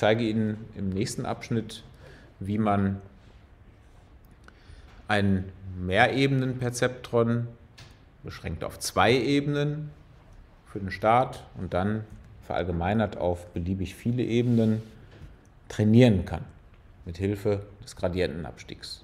zeige Ihnen im nächsten Abschnitt, wie man ein Mehrebenenperzeptron beschränkt auf 2 Ebenen für den Start und dann verallgemeinert auf beliebig viele Ebenen trainieren kann, mit Hilfe des Gradientenabstiegs.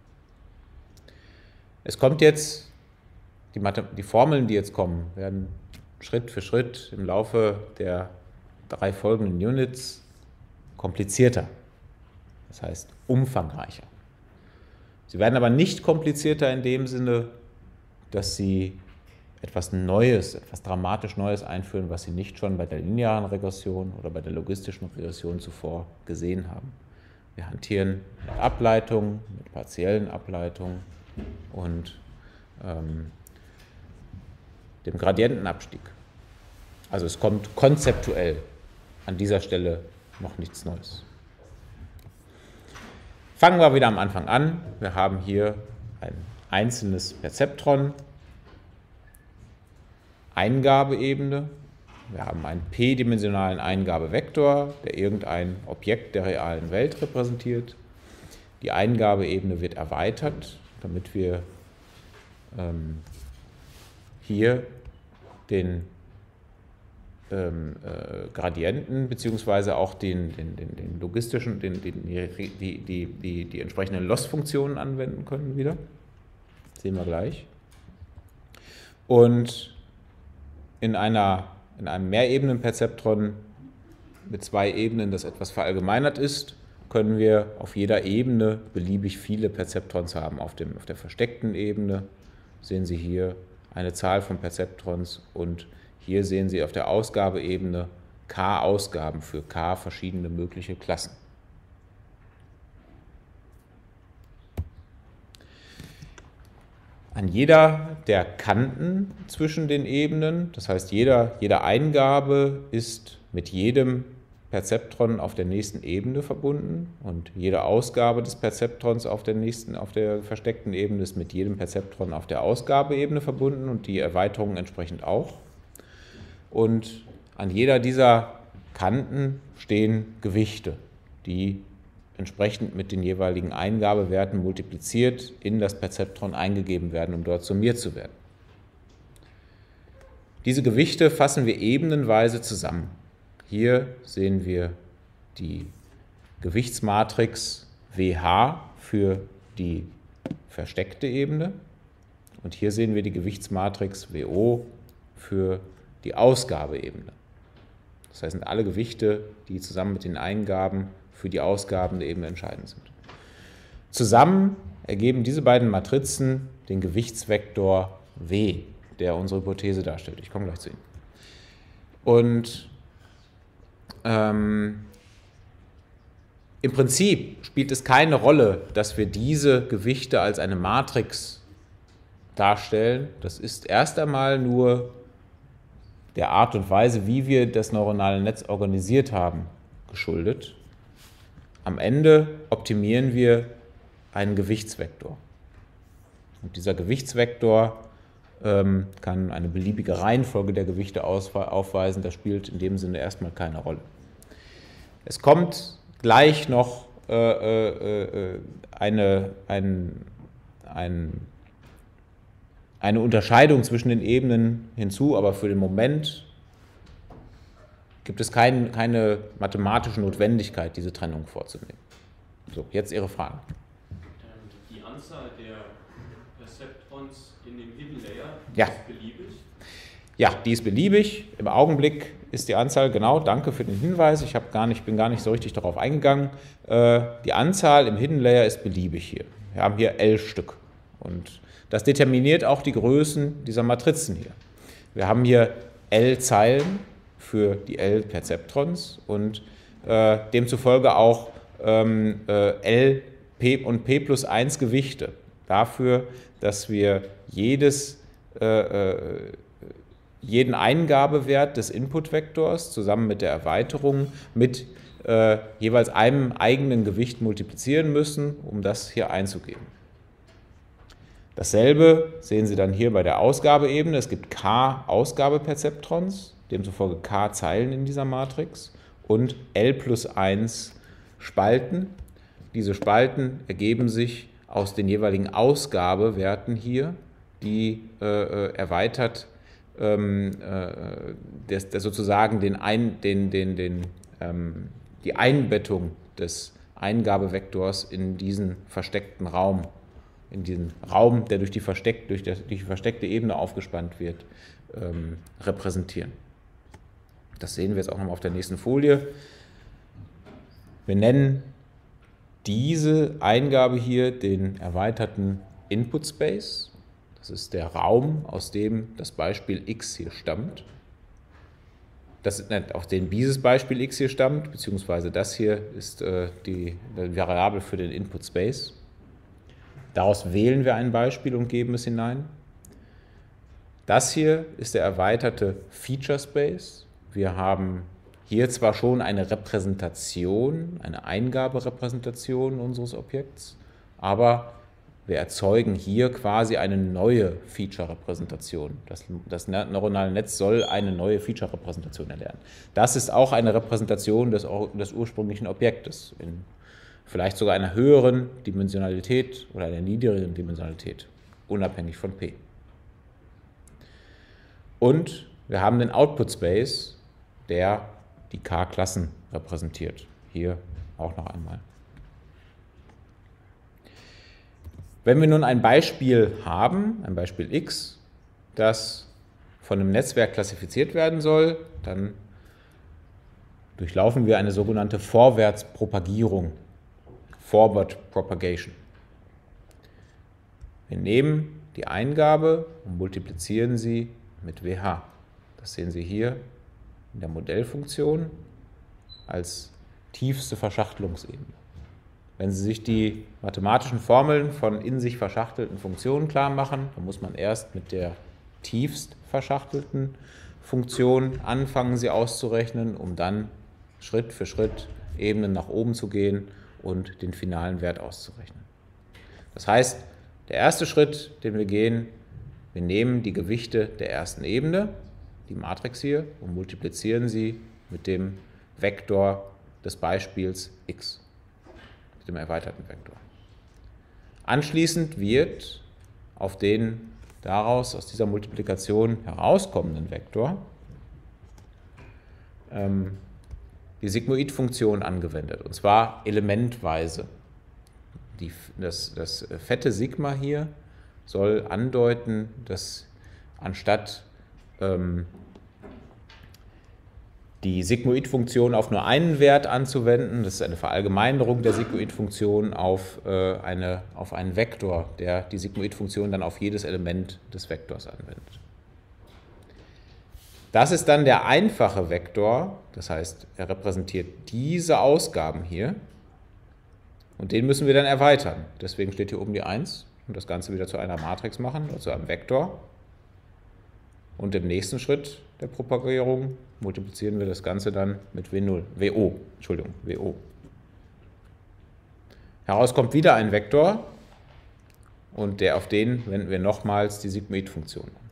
Es kommt jetzt, die Formeln, die jetzt kommen, werden Schritt für Schritt im Laufe der 3 folgenden Units komplizierter, das heißt umfangreicher. Sie werden aber nicht komplizierter in dem Sinne, dass Sie etwas Neues, etwas dramatisch Neues einführen, was Sie nicht schon bei der linearen Regression oder bei der logistischen Regression zuvor gesehen haben. Wir hantieren mit Ableitungen, mit partiellen Ableitungen und dem Gradientenabstieg. Also es kommt konzeptuell an dieser Stelle noch nichts Neues. Fangen wir wieder am Anfang an. Wir haben hier ein einzelnes Perzeptron, Eingabeebene. Wir haben einen p-dimensionalen Eingabevektor, der irgendein Objekt der realen Welt repräsentiert. Die Eingabeebene wird erweitert, damit wir hier den Gradienten beziehungsweise auch den logistischen, die entsprechenden Loss-Funktionen anwenden können wieder. Sehen wir gleich. Und in einem Mehrebenenperzeptron mit 2 Ebenen, das etwas verallgemeinert ist, können wir auf jeder Ebene beliebig viele Perzeptrons haben. Auf der versteckten Ebene sehen Sie hier eine Zahl von Perzeptrons und hier sehen Sie auf der Ausgabeebene k Ausgaben für k verschiedene mögliche Klassen. An jeder der Kanten zwischen den Ebenen, das heißt jede Eingabe ist mit jedem Perzeptron auf der nächsten Ebene verbunden und jede Ausgabe des Perzeptrons auf der versteckten Ebene ist mit jedem Perzeptron auf der Ausgabeebene verbunden und die Erweiterung entsprechend auch. Und an jeder dieser Kanten stehen Gewichte, die entsprechend mit den jeweiligen Eingabewerten multipliziert in das Perzeptron eingegeben werden, um dort summiert zu werden. Diese Gewichte fassen wir ebenenweise zusammen. Hier sehen wir die Gewichtsmatrix WH für die versteckte Ebene und hier sehen wir die Gewichtsmatrix WO für die Ausgabeebene. Das heißt, sind alle Gewichte, die zusammen mit den Eingaben für die Ausgaben der Ebene entscheidend sind. Zusammen ergeben diese beiden Matrizen den Gewichtsvektor W, der unsere Hypothese darstellt. Ich komme gleich zu ihm. Und im Prinzip spielt es keine Rolle, dass wir diese Gewichte als eine Matrix darstellen. Das ist erst einmal nur der Art und Weise, wie wir das neuronale Netz organisiert haben, geschuldet. Am Ende optimieren wir einen Gewichtsvektor. Und dieser Gewichtsvektor kann eine beliebige Reihenfolge der Gewichte aufweisen. Das spielt in dem Sinne erstmal keine Rolle. Es kommt gleich noch eine Unterscheidung zwischen den Ebenen hinzu, aber für den Moment gibt es keine mathematische Notwendigkeit, diese Trennung vorzunehmen. So, jetzt Ihre Fragen. Die Anzahl der Perzeptrons in dem Hidden Layer ist beliebig? Ja, die ist beliebig. Im Augenblick ist die Anzahl, genau, danke für den Hinweis, ich bin gar nicht so richtig darauf eingegangen. Die Anzahl im Hidden Layer ist beliebig hier. Wir haben hier 11 Stück. Und das determiniert auch die Größen dieser Matrizen hier. Wir haben hier L Zeilen für die L Perzeptrons und demzufolge auch L, P und P plus 1 Gewichte dafür, dass wir jeden Eingabewert des Inputvektors zusammen mit der Erweiterung mit jeweils einem eigenen Gewicht multiplizieren müssen, um das hier einzugeben. Dasselbe sehen Sie dann hier bei der Ausgabeebene. Es gibt k Ausgabeperzeptrons, demzufolge k Zeilen in dieser Matrix und L plus 1 Spalten. Diese Spalten ergeben sich aus den jeweiligen Ausgabewerten hier, die erweitert sozusagen die Einbettung des Eingabevektors in diesen versteckten Raum, in diesen Raum, der durch die versteckte Ebene aufgespannt wird, repräsentieren. Das sehen wir jetzt auch nochmal auf der nächsten Folie. Wir nennen diese Eingabe hier den erweiterten Input Space. Das ist der Raum, aus dem das Beispiel x hier stammt. Aus dem dieses Beispiel x hier stammt, beziehungsweise das hier ist die Variable für den Input Space. Daraus wählen wir ein Beispiel und geben es hinein. Das hier ist der erweiterte Feature Space. Wir haben hier zwar schon eine Repräsentation, eine Eingaberepräsentation unseres Objekts, aber wir erzeugen hier quasi eine neue Feature-Repräsentation. Das neuronale Netz soll eine neue Feature-Repräsentation erlernen. Das ist auch eine Repräsentation des ursprünglichen Objektes, in vielleicht sogar einer höheren Dimensionalität oder einer niedrigeren Dimensionalität, unabhängig von P. Und wir haben den Output Space, der die K-Klassen repräsentiert. Hier auch noch einmal. Wenn wir nun ein Beispiel haben, ein Beispiel x, das von einem Netzwerk klassifiziert werden soll, dann durchlaufen wir eine sogenannte Vorwärtspropagierung, Forward Propagation. Wir nehmen die Eingabe und multiplizieren sie mit WH. Das sehen Sie hier in der Modellfunktion als tiefste Verschachtelungsebene. Wenn Sie sich die mathematischen Formeln von in sich verschachtelten Funktionen klar machen, dann muss man erst mit der tiefst verschachtelten Funktion anfangen, sie auszurechnen, um dann Schritt für Schritt Ebenen nach oben zu gehen und den finalen Wert auszurechnen. Das heißt, der erste Schritt, den wir gehen, wir nehmen die Gewichte der ersten Ebene, die Matrix hier, und multiplizieren sie mit dem Vektor des Beispiels x, mit dem erweiterten Vektor. Anschließend wird auf den daraus aus dieser Multiplikation herauskommenden Vektor die Sigmoid-Funktion angewendet, und zwar elementweise. Das fette Sigma hier soll andeuten, dass anstatt die Sigmoid-Funktion auf nur einen Wert anzuwenden, das ist eine Verallgemeinerung der Sigmoid-Funktion auf einen Vektor, der die Sigmoid-Funktion dann auf jedes Element des Vektors anwendet. Das ist dann der einfache Vektor, das heißt, er repräsentiert diese Ausgaben hier und den müssen wir dann erweitern. Deswegen steht hier oben die 1 und das Ganze wieder zu einer Matrix machen, oder zu einem Vektor. Und im nächsten Schritt der Propagierung multiplizieren wir das Ganze dann mit WO. Heraus kommt wieder ein Vektor und auf den wenden wir nochmals die Sigmoid-Funktion an.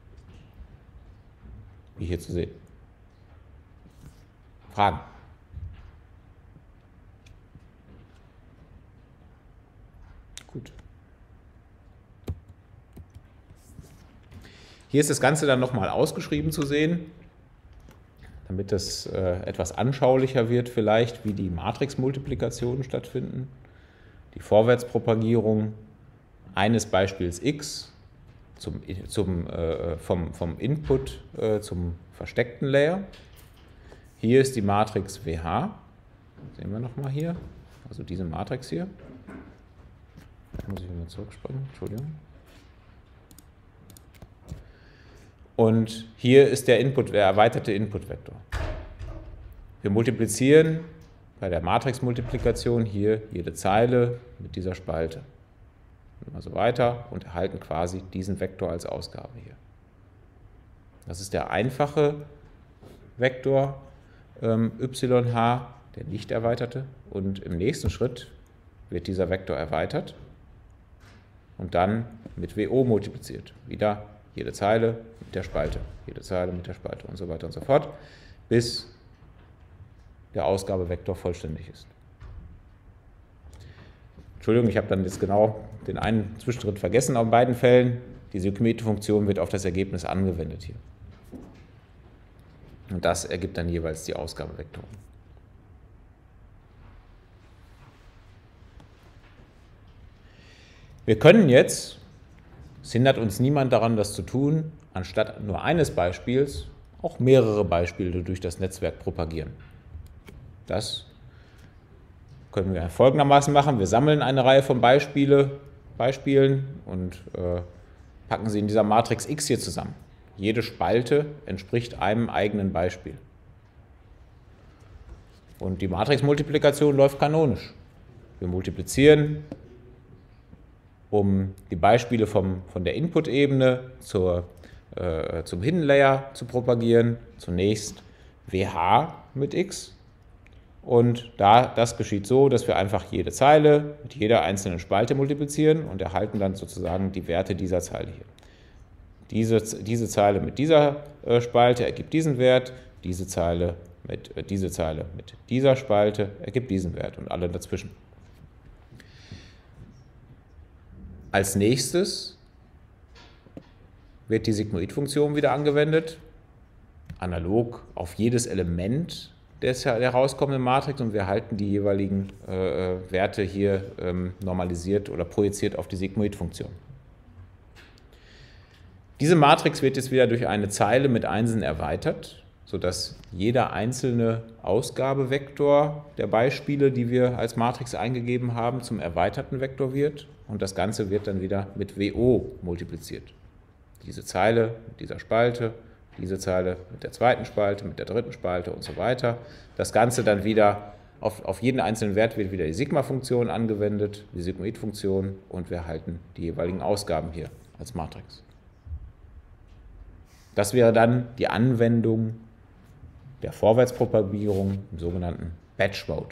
Wie hier zu sehen. Fragen? Gut. Hier ist das Ganze dann nochmal ausgeschrieben zu sehen, damit es etwas anschaulicher wird vielleicht, wie die Matrixmultiplikationen stattfinden. Die Vorwärtspropagierung eines Beispiels x vom Input zum versteckten Layer. Hier ist die Matrix WH, sehen wir nochmal hier, also diese Matrix hier. Da muss ich wieder zurückspringen, Entschuldigung. Und hier ist der erweiterte Input-Vektor. Wir multiplizieren bei der Matrixmultiplikation hier jede Zeile mit dieser Spalte. Also weiter und erhalten quasi diesen Vektor als Ausgabe hier. Das ist der einfache Vektor YH, der nicht erweiterte. Und im nächsten Schritt wird dieser Vektor erweitert und dann mit WO multipliziert. Wieder jede Zeile mit der Spalte, jede Zeile mit der Spalte und so weiter und so fort, bis der Ausgabevektor vollständig ist. Entschuldigung, ich habe dann jetzt genau den einen Zwischenschritt vergessen in beiden Fällen. Die Symmetriefunktion wird auf das Ergebnis angewendet hier. Und das ergibt dann jeweils die Ausgabevektoren. Wir können jetzt, es hindert uns niemand daran, das zu tun, anstatt nur eines Beispiels auch mehrere Beispiele durch das Netzwerk propagieren. Das können wir folgendermaßen machen. Wir sammeln eine Reihe von Beispielen und packen sie in dieser Matrix X hier zusammen. Jede Spalte entspricht einem eigenen Beispiel. Und die Matrixmultiplikation läuft kanonisch. Wir multiplizieren, um die Beispiele von der Input-Ebene zum Hidden Layer zu propagieren. Zunächst WH mit X. Und das geschieht so, dass wir einfach jede Zeile mit jeder einzelnen Spalte multiplizieren und erhalten dann sozusagen die Werte dieser Zeile hier. Diese Zeile mit dieser Spalte ergibt diesen Wert, diese Zeile mit dieser Spalte ergibt diesen Wert und alle dazwischen. Als nächstes wird die Sigmoid-Funktion wieder angewendet, analog auf jedes Element der herauskommenden Matrix, und wir halten die jeweiligen Werte hier normalisiert oder projiziert auf die Sigmoid-Funktion. Diese Matrix wird jetzt wieder durch eine Zeile mit Einsen erweitert, sodass jeder einzelne Ausgabevektor der Beispiele, die wir als Matrix eingegeben haben, zum erweiterten Vektor wird, und das Ganze wird dann wieder mit WO multipliziert. Diese Zeile mit dieser Spalte, diese Zeile mit der zweiten Spalte, mit der dritten Spalte und so weiter. Das Ganze dann wieder, auf jeden einzelnen Wert wird wieder die Sigma-Funktion angewendet, die Sigmoid-Funktion, und wir erhalten die jeweiligen Ausgaben hier als Matrix. Das wäre dann die Anwendung der Vorwärtspropagierung im sogenannten Batch-Mode.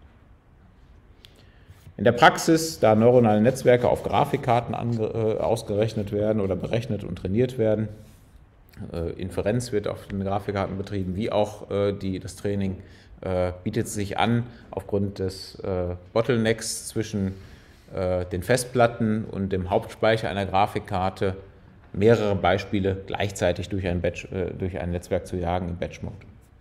In der Praxis, da neuronale Netzwerke auf Grafikkarten ausgerechnet werden oder berechnet und trainiert werden, Inferenz wird auf den Grafikkarten betrieben, wie auch das Training, bietet es sich an, aufgrund des Bottlenecks zwischen den Festplatten und dem Hauptspeicher einer Grafikkarte mehrere Beispiele gleichzeitig durch ein Netzwerk zu jagen im Batch-Mode.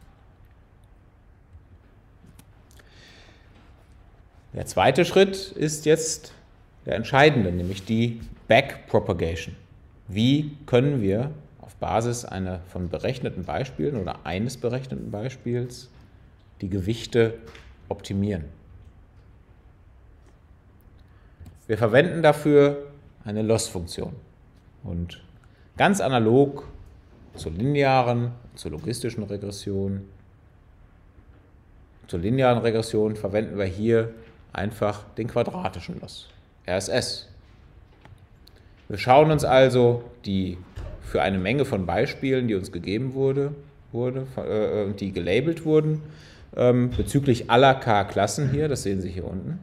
Der zweite Schritt ist jetzt der entscheidende, nämlich die Backpropagation. Wie können wir auf Basis von berechneten Beispielen oder eines berechneten Beispiels die Gewichte optimieren? Wir verwenden dafür eine Loss-Funktion. Und ganz analog zur linearen, zur logistischen Regression, zur linearen Regression verwenden wir hier einfach den quadratischen Loss, RSS. Wir schauen uns also für eine Menge von Beispielen, die uns gegeben wurde, die gelabelt wurden, bezüglich aller K-Klassen hier, das sehen Sie hier unten,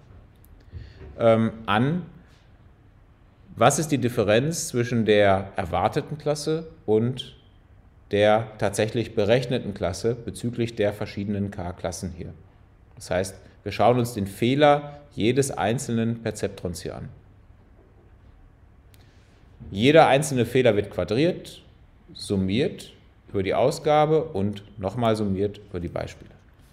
an, was ist die Differenz zwischen der erwarteten Klasse und der tatsächlich berechneten Klasse bezüglich der verschiedenen K-Klassen hier. Das heißt, wir schauen uns den Fehler jedes einzelnen Perzeptrons hier an. Jeder einzelne Fehler wird quadriert, summiert über die Ausgabe und nochmal summiert über die Beispiele.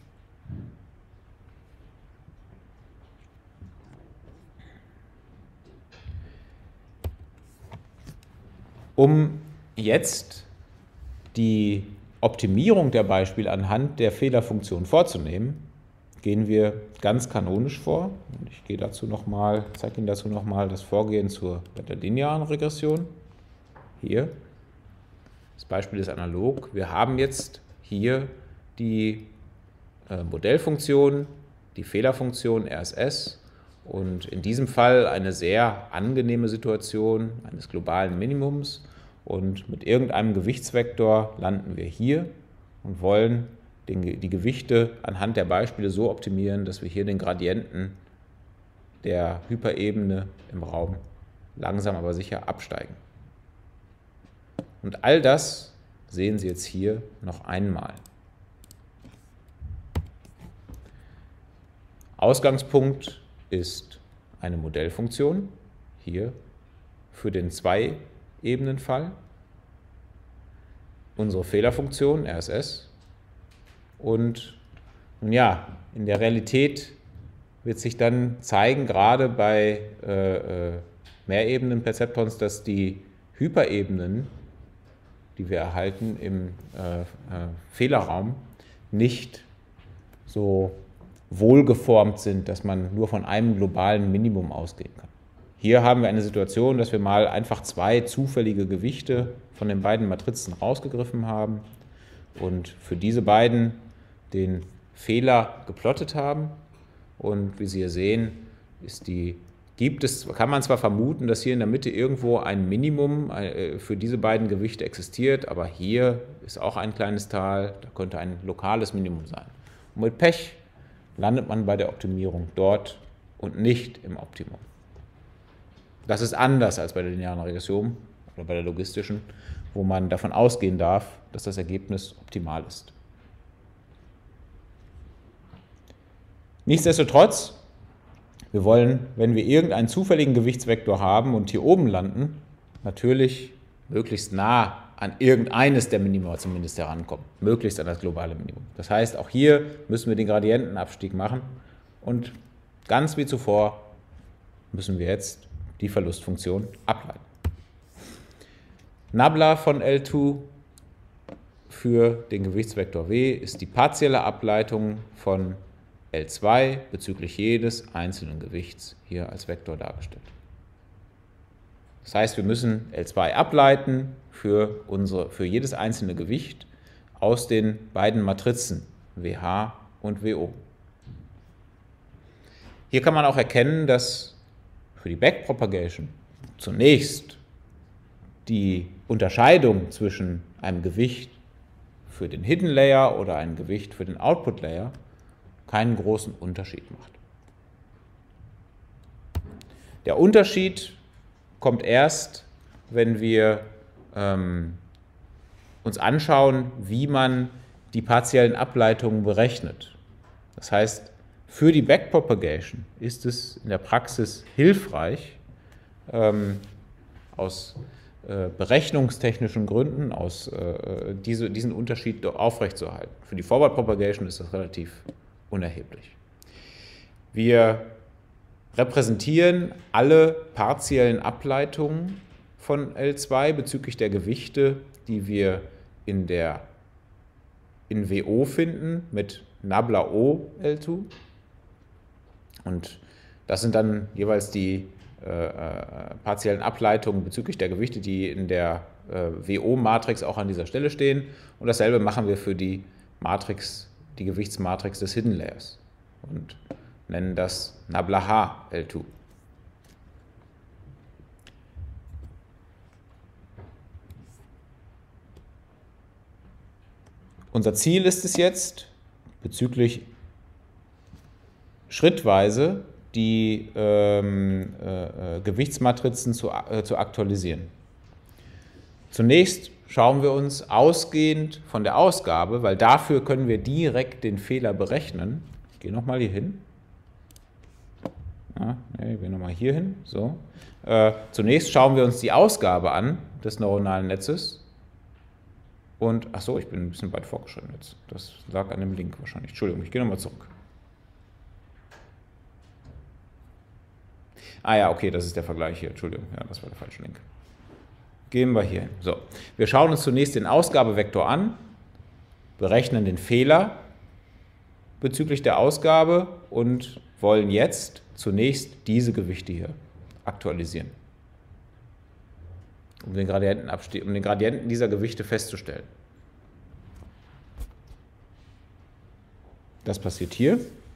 Um jetzt die Optimierung der Beispiele anhand der Fehlerfunktion vorzunehmen, gehen wir ganz kanonisch vor. Ich zeige Ihnen dazu nochmal das Vorgehen bei der linearen Regression. Hier. Das Beispiel ist analog. Wir haben jetzt hier die Modellfunktion, die Fehlerfunktion RSS, und in diesem Fall eine sehr angenehme Situation eines globalen Minimums, und mit irgendeinem Gewichtsvektor landen wir hier und wollen die Gewichte anhand der Beispiele so optimieren, dass wir hier den Gradienten der Hyperebene im Raum langsam aber sicher absteigen. Und all das sehen Sie jetzt hier noch einmal. Ausgangspunkt ist eine Modellfunktion, hier für den Zwei-Ebenen-Fall, unsere Fehlerfunktion, RSS. Und nun ja, in der Realität wird sich dann zeigen, gerade bei Mehrebenen-Perzeptrons, dass die Hyperebenen, die wir erhalten im Fehlerraum, nicht so wohlgeformt sind, dass man nur von einem globalen Minimum ausgehen kann. Hier haben wir eine Situation, dass wir mal einfach zwei zufällige Gewichte von den beiden Matrizen rausgegriffen haben und für diese beiden den Fehler geplottet haben. Und wie Sie hier sehen, kann man zwar vermuten, dass hier in der Mitte irgendwo ein Minimum für diese beiden Gewichte existiert, aber hier ist auch ein kleines Tal, da könnte ein lokales Minimum sein. Und mit Pech landet man bei der Optimierung dort und nicht im Optimum. Das ist anders als bei der linearen Regression oder bei der logistischen, wo man davon ausgehen darf, dass das Ergebnis optimal ist. Nichtsdestotrotz, wir wollen, wenn wir irgendeinen zufälligen Gewichtsvektor haben und hier oben landen, natürlich möglichst nah an irgendeines der Minima zumindest herankommen, möglichst an das globale Minimum. Das heißt, auch hier müssen wir den Gradientenabstieg machen und ganz wie zuvor müssen wir jetzt die Verlustfunktion ableiten. Nabla von L2 für den Gewichtsvektor W ist die partielle Ableitung von L2 bezüglich jedes einzelnen Gewichts hier als Vektor dargestellt. Das heißt, wir müssen L2 ableiten für jedes einzelne Gewicht aus den beiden Matrizen WH und WO. Hier kann man auch erkennen, dass für die Backpropagation zunächst die Unterscheidung zwischen einem Gewicht für den Hidden Layer oder einem Gewicht für den Output Layer keinen großen Unterschied macht. Der Unterschied kommt erst, wenn wir uns anschauen, wie man die partiellen Ableitungen berechnet. Das heißt, für die Backpropagation ist es in der Praxis hilfreich, aus berechnungstechnischen Gründen diesen Unterschied aufrechtzuerhalten. Für die Forward Propagation ist das relativ unerheblich. Wir repräsentieren alle partiellen Ableitungen von L2 bezüglich der Gewichte, die wir in WO finden mit Nabla O L2. Und das sind dann jeweils die partiellen Ableitungen bezüglich der Gewichte, die in der WO-Matrix auch an dieser Stelle stehen. Und dasselbe machen wir für die Gewichtsmatrix des Hidden Layers und nennen das Nabla H L2. Unser Ziel ist es jetzt, bezüglich schrittweise die Gewichtsmatrizen zu aktualisieren. Zunächst schauen wir uns ausgehend von der Ausgabe, weil dafür können wir direkt den Fehler berechnen. Ich gehe nochmal hier hin. Ich gehe nochmal hier hin. So. Zunächst schauen wir uns die Ausgabe an des neuronalen Netzes. Und, achso, ich bin ein bisschen weit vorgeschritten jetzt. Das lag an dem Link wahrscheinlich. Entschuldigung, ich gehe nochmal zurück. Ah ja, okay, das ist der Vergleich hier. Entschuldigung, ja, das war der falsche Link. Gehen wir hier hin. So, wir schauen uns zunächst den Ausgabevektor an, berechnen den Fehler bezüglich der Ausgabe und wollen jetzt zunächst diese Gewichte hier aktualisieren, um den Gradienten dieser Gewichte festzustellen. Das passiert hier.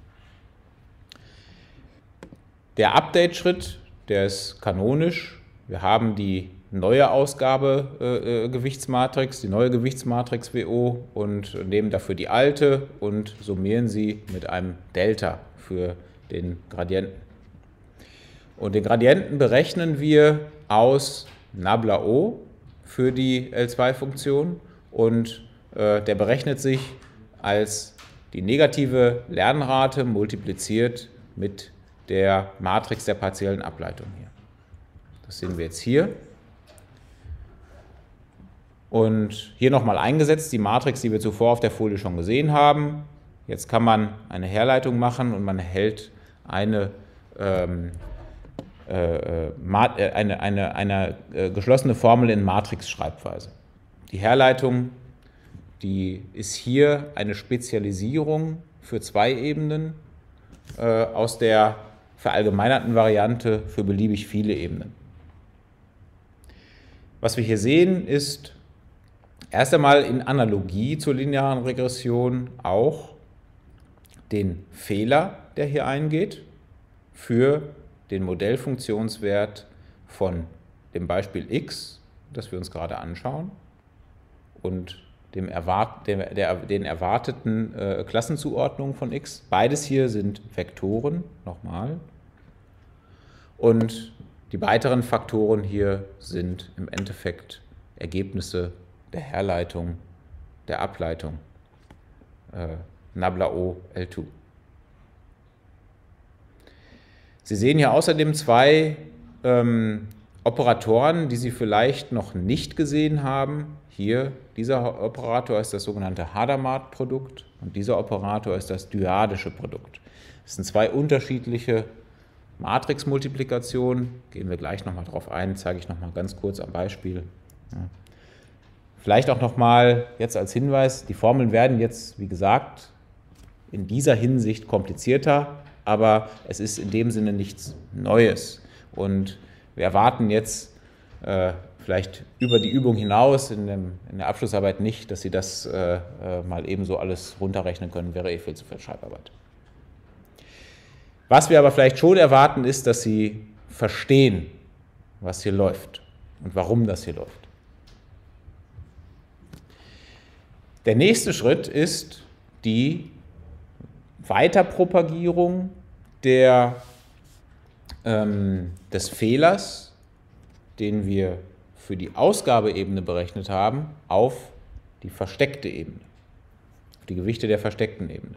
Der Update-Schritt, der ist kanonisch. Wir haben die neue Ausgabe Gewichtsmatrix, die neue Gewichtsmatrix WO und nehmen dafür die alte und summieren sie mit einem Delta für den Gradienten. Und den Gradienten berechnen wir aus Nabla O für die L2-Funktion und der berechnet sich als die negative Lernrate multipliziert mit der Matrix der partiellen Ableitung hier. Das sehen wir jetzt hier. Und hier nochmal eingesetzt, die Matrix, die wir zuvor auf der Folie schon gesehen haben. Jetzt kann man eine Herleitung machen und man erhält eine geschlossene Formel in Matrix-Schreibweise. Die Herleitung, die ist hier eine Spezialisierung für zwei Ebenen aus der verallgemeinerten Variante für beliebig viele Ebenen. Was wir hier sehen, ist erst einmal in Analogie zur linearen Regression auch den Fehler, der hier eingeht, für den Modellfunktionswert von dem Beispiel x, das wir uns gerade anschauen, und den erwarteten Klassenzuordnungen von x. Beides hier sind Vektoren, nochmal. Und die weiteren Faktoren hier sind im Endeffekt Ergebnisse der Herleitung, der Ableitung, Nabla-O L2. Sie sehen hier außerdem zwei Operatoren, die Sie vielleicht noch nicht gesehen haben. Hier, dieser Operator ist das sogenannte Hadamard-Produkt und dieser Operator ist das dyadische Produkt. Das sind zwei unterschiedliche Matrixmultiplikationen. Gehen wir gleich nochmal drauf ein, zeige ich nochmal ganz kurz am Beispiel. Ja. Vielleicht auch nochmal jetzt als Hinweis, die Formeln werden jetzt, wie gesagt, in dieser Hinsicht komplizierter, aber es ist in dem Sinne nichts Neues. Und wir erwarten jetzt vielleicht über die Übung hinaus in der Abschlussarbeit nicht, dass Sie das mal ebenso alles runterrechnen können, wäre eh viel zu viel Schreibarbeit. Was wir aber vielleicht schon erwarten, ist, dass Sie verstehen, was hier läuft und warum das hier läuft. Der nächste Schritt ist die Weiterpropagierung des Fehlers, den wir für die Ausgabeebene berechnet haben, auf die versteckte Ebene, auf die Gewichte der versteckten Ebene.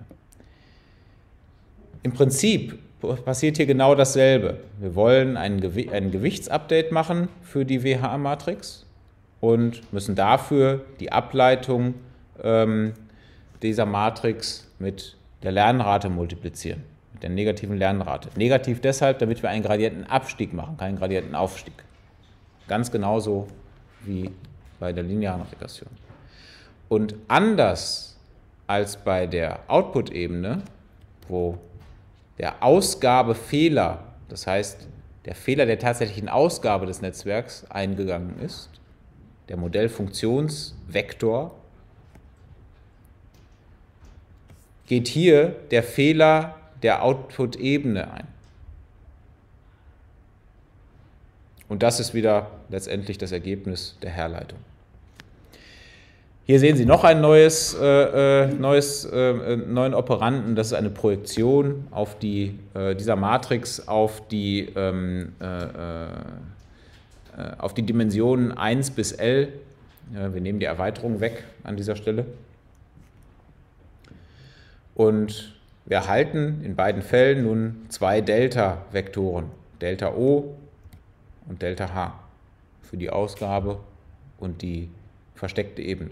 Im Prinzip passiert hier genau dasselbe. Wir wollen ein Gewichtsupdate machen für die WH-Matrix und müssen dafür die Ableitung dieser Matrix mit der Lernrate multiplizieren, mit der negativen Lernrate. Negativ deshalb, damit wir einen Gradientenabstieg machen, keinen Gradientenaufstieg. Ganz genauso wie bei der linearen Regression. Und anders als bei der Output-Ebene, wo der Ausgabefehler, das heißt der Fehler der tatsächlichen Ausgabe des Netzwerks eingegangen ist, der Modellfunktionsvektor, geht hier der Fehler der Output-Ebene ein. Und das ist wieder letztendlich das Ergebnis der Herleitung. Hier sehen Sie noch einen neuen Operanten, das ist eine Projektion auf dieser Matrix auf die Dimensionen 1 bis L. Ja, wir nehmen die Erweiterung weg an dieser Stelle. Und wir erhalten in beiden Fällen nun zwei Delta-Vektoren, Delta O und Delta H, für die Ausgabe und die versteckte Ebene.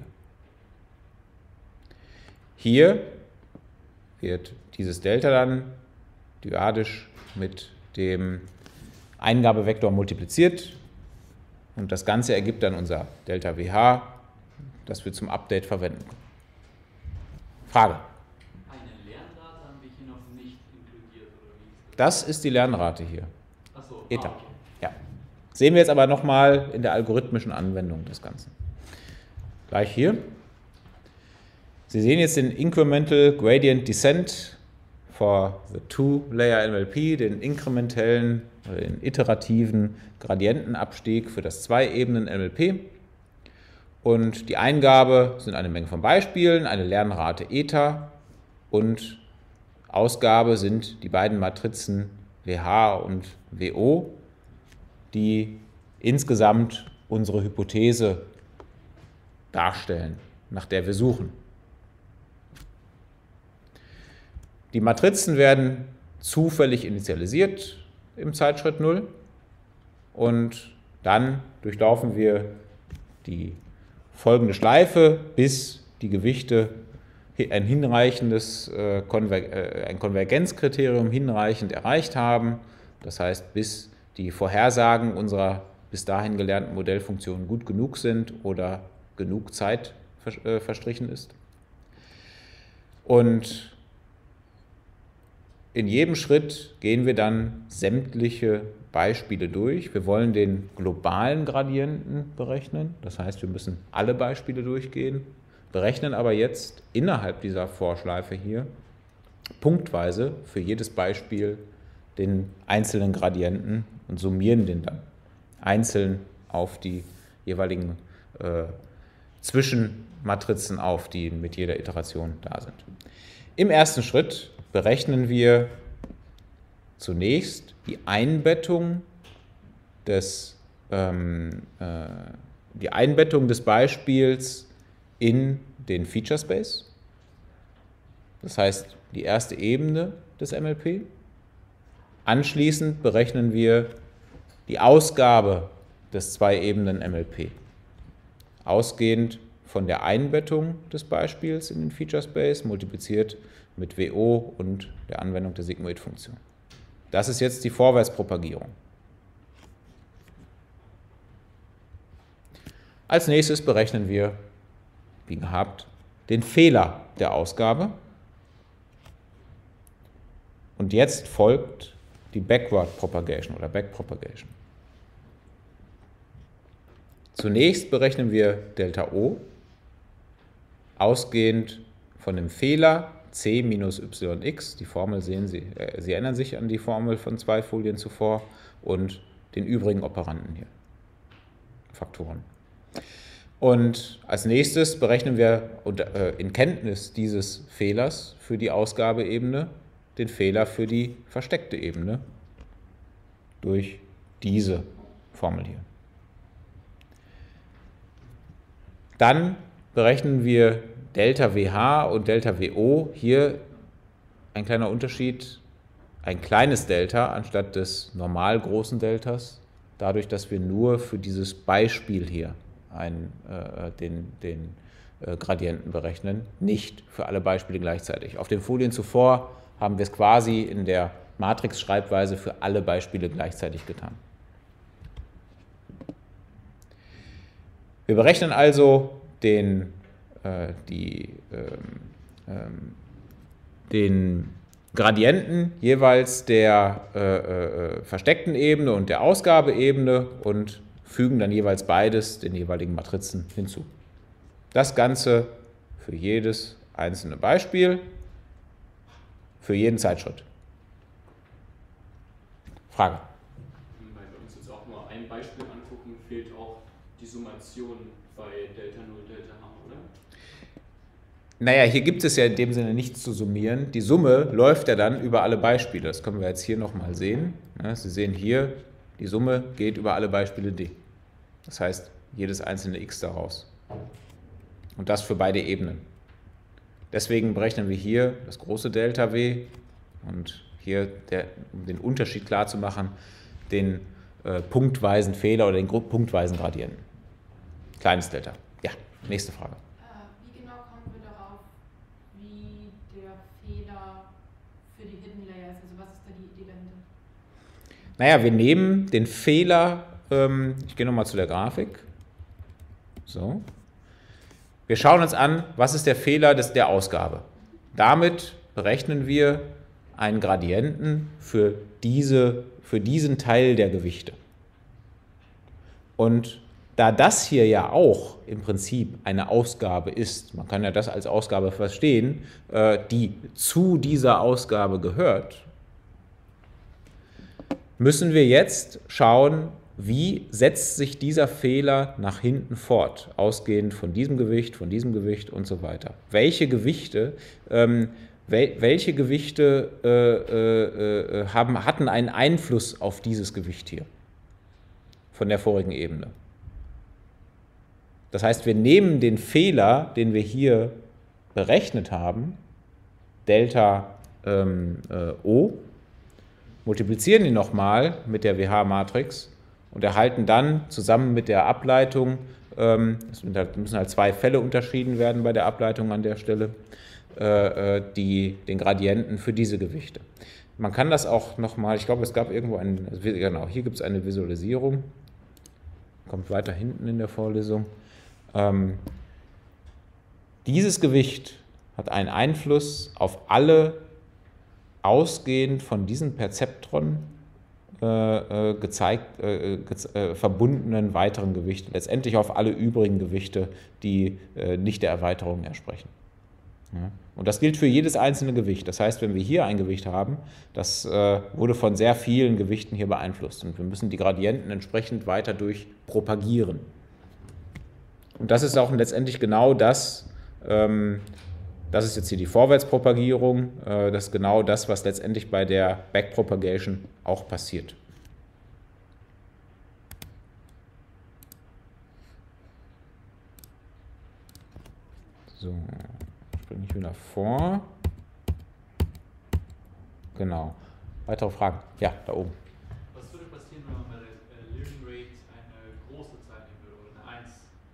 Hier wird dieses Delta dann dyadisch mit dem Eingabevektor multipliziert und das Ganze ergibt dann unser Delta WH, das wir zum Update verwenden. Frage? Das ist die Lernrate hier. Ach so, Eta. Okay. Ja. Sehen wir jetzt aber nochmal in der algorithmischen Anwendung des Ganzen. Gleich hier. Sie sehen jetzt den Incremental Gradient Descent for the Two-Layer MLP, den inkrementellen oder den iterativen Gradientenabstieg für das Zwei-Ebenen-MLP. Und die Eingabe sind eine Menge von Beispielen, eine Lernrate Eta und Ausgabe sind die beiden Matrizen WH und WO, die insgesamt unsere Hypothese darstellen, nach der wir suchen. Die Matrizen werden zufällig initialisiert im Zeitschritt 0 und dann durchlaufen wir die folgende Schleife, bis die Gewichte ein hinreichendes ein Konvergenzkriterium hinreichend erreicht haben. Das heißt, bis die Vorhersagen unserer bis dahin gelernten Modellfunktionen gut genug sind oder genug Zeit verstrichen ist. Und in jedem Schritt gehen wir dann sämtliche Beispiele durch. Wir wollen den globalen Gradienten berechnen. Das heißt, wir müssen alle Beispiele durchgehen, berechnen aber jetzt innerhalb dieser Vorschleife hier punktweise für jedes Beispiel den einzelnen Gradienten und summieren den dann einzeln auf die jeweiligen Zwischenmatrizen auf, die mit jeder Iteration da sind. Im ersten Schritt berechnen wir zunächst die Einbettung des Beispiels in den Feature Space. Das heißt, die erste Ebene des MLP. Anschließend berechnen wir die Ausgabe des Zwei-Ebenen MLP. Ausgehend von der Einbettung des Beispiels in den Feature Space multipliziert mit WO und der Anwendung der Sigmoid-Funktion. Das ist jetzt die Vorwärtspropagierung. Als nächstes berechnen wir, wie gehabt, den Fehler der Ausgabe. Und jetzt folgt die Backward Propagation oder Backpropagation. Zunächst berechnen wir Delta O, ausgehend von dem Fehler c minus yx, die Formel sehen Sie, Sie erinnern sich an die Formel von 2 Folien zuvor, und den übrigen Operanden hier, Faktoren. Und als nächstes berechnen wir in Kenntnis dieses Fehlers für die Ausgabeebene den Fehler für die versteckte Ebene durch diese Formel hier. Dann berechnen wir Delta WH und Delta WO. Hier ein kleiner Unterschied, ein kleines Delta anstatt des normal großen Deltas, dadurch, dass wir nur für dieses Beispiel hier den Gradienten berechnen, nicht für alle Beispiele gleichzeitig. Auf den Folien zuvor haben wir es quasi in der Matrix-Schreibweise für alle Beispiele gleichzeitig getan. Wir berechnen also den Gradienten jeweils der versteckten Ebene und der Ausgabeebene und fügen dann jeweils beides den jeweiligen Matrizen hinzu. Das Ganze für jedes einzelne Beispiel, für jeden Zeitschritt. Frage? Weil wir uns jetzt auch nur ein Beispiel angucken, fehlt auch die Summation bei Delta 0, Delta H, oder? Naja, hier gibt es ja in dem Sinne nichts zu summieren. Die Summe läuft ja dann über alle Beispiele. Das können wir jetzt hier nochmal sehen. Sie sehen hier, die Summe geht über alle Beispiele D. Das heißt, jedes einzelne x daraus. Und das für beide Ebenen. Deswegen berechnen wir hier das große Delta W und hier, um den Unterschied klar zu machen, den punktweisen Fehler oder den punktweisen Gradienten. Kleines Delta. Ja, nächste Frage. Wie genau kommen wir darauf, wie der Fehler für die Hidden Layer ist? Also was ist da die Idee dahinter? Naja, wir nehmen den Fehler, ich gehe nochmal zu der Grafik. So. Wir schauen uns an, was ist der Fehler der Ausgabe. Damit berechnen wir einen Gradienten für diesen Teil der Gewichte. Und da das hier ja auch im Prinzip eine Ausgabe ist, man kann ja das als Ausgabe verstehen, die zu dieser Ausgabe gehört, müssen wir jetzt schauen, wie setzt sich dieser Fehler nach hinten fort, ausgehend von diesem Gewicht und so weiter. Welche Gewichte hatten einen Einfluss auf dieses Gewicht hier von der vorigen Ebene? Das heißt, wir nehmen den Fehler, den wir hier berechnet haben, Delta O, multiplizieren die nochmal mit der WH-Matrix und erhalten dann zusammen mit der Ableitung, es müssen halt zwei Fälle unterschieden werden bei der Ableitung an der Stelle, den Gradienten für diese Gewichte. Man kann das auch nochmal, ich glaube, es gab irgendwo genau, hier gibt es eine Visualisierung, kommt weiter hinten in der Vorlesung. Dieses Gewicht hat einen Einfluss auf alle ausgehend von diesem Perzeptron verbundenen weiteren Gewichte, letztendlich auf alle übrigen Gewichte, die nicht der Erweiterung entsprechen. Ja. Und das gilt für jedes einzelne Gewicht. Das heißt, wenn wir hier ein Gewicht haben, das wurde von sehr vielen Gewichten hier beeinflusst und wir müssen die Gradienten entsprechend weiter durch propagieren. Und das ist auch letztendlich genau das, das ist jetzt hier die Vorwärtspropagierung, das ist genau das, was letztendlich bei der Backpropagation auch passiert. So, springe ich wieder vor. Genau. Weitere Fragen? Ja, da oben. Was würde passieren, wenn man bei der Learning Rate eine große Zahl nehmen würde oder eine 1?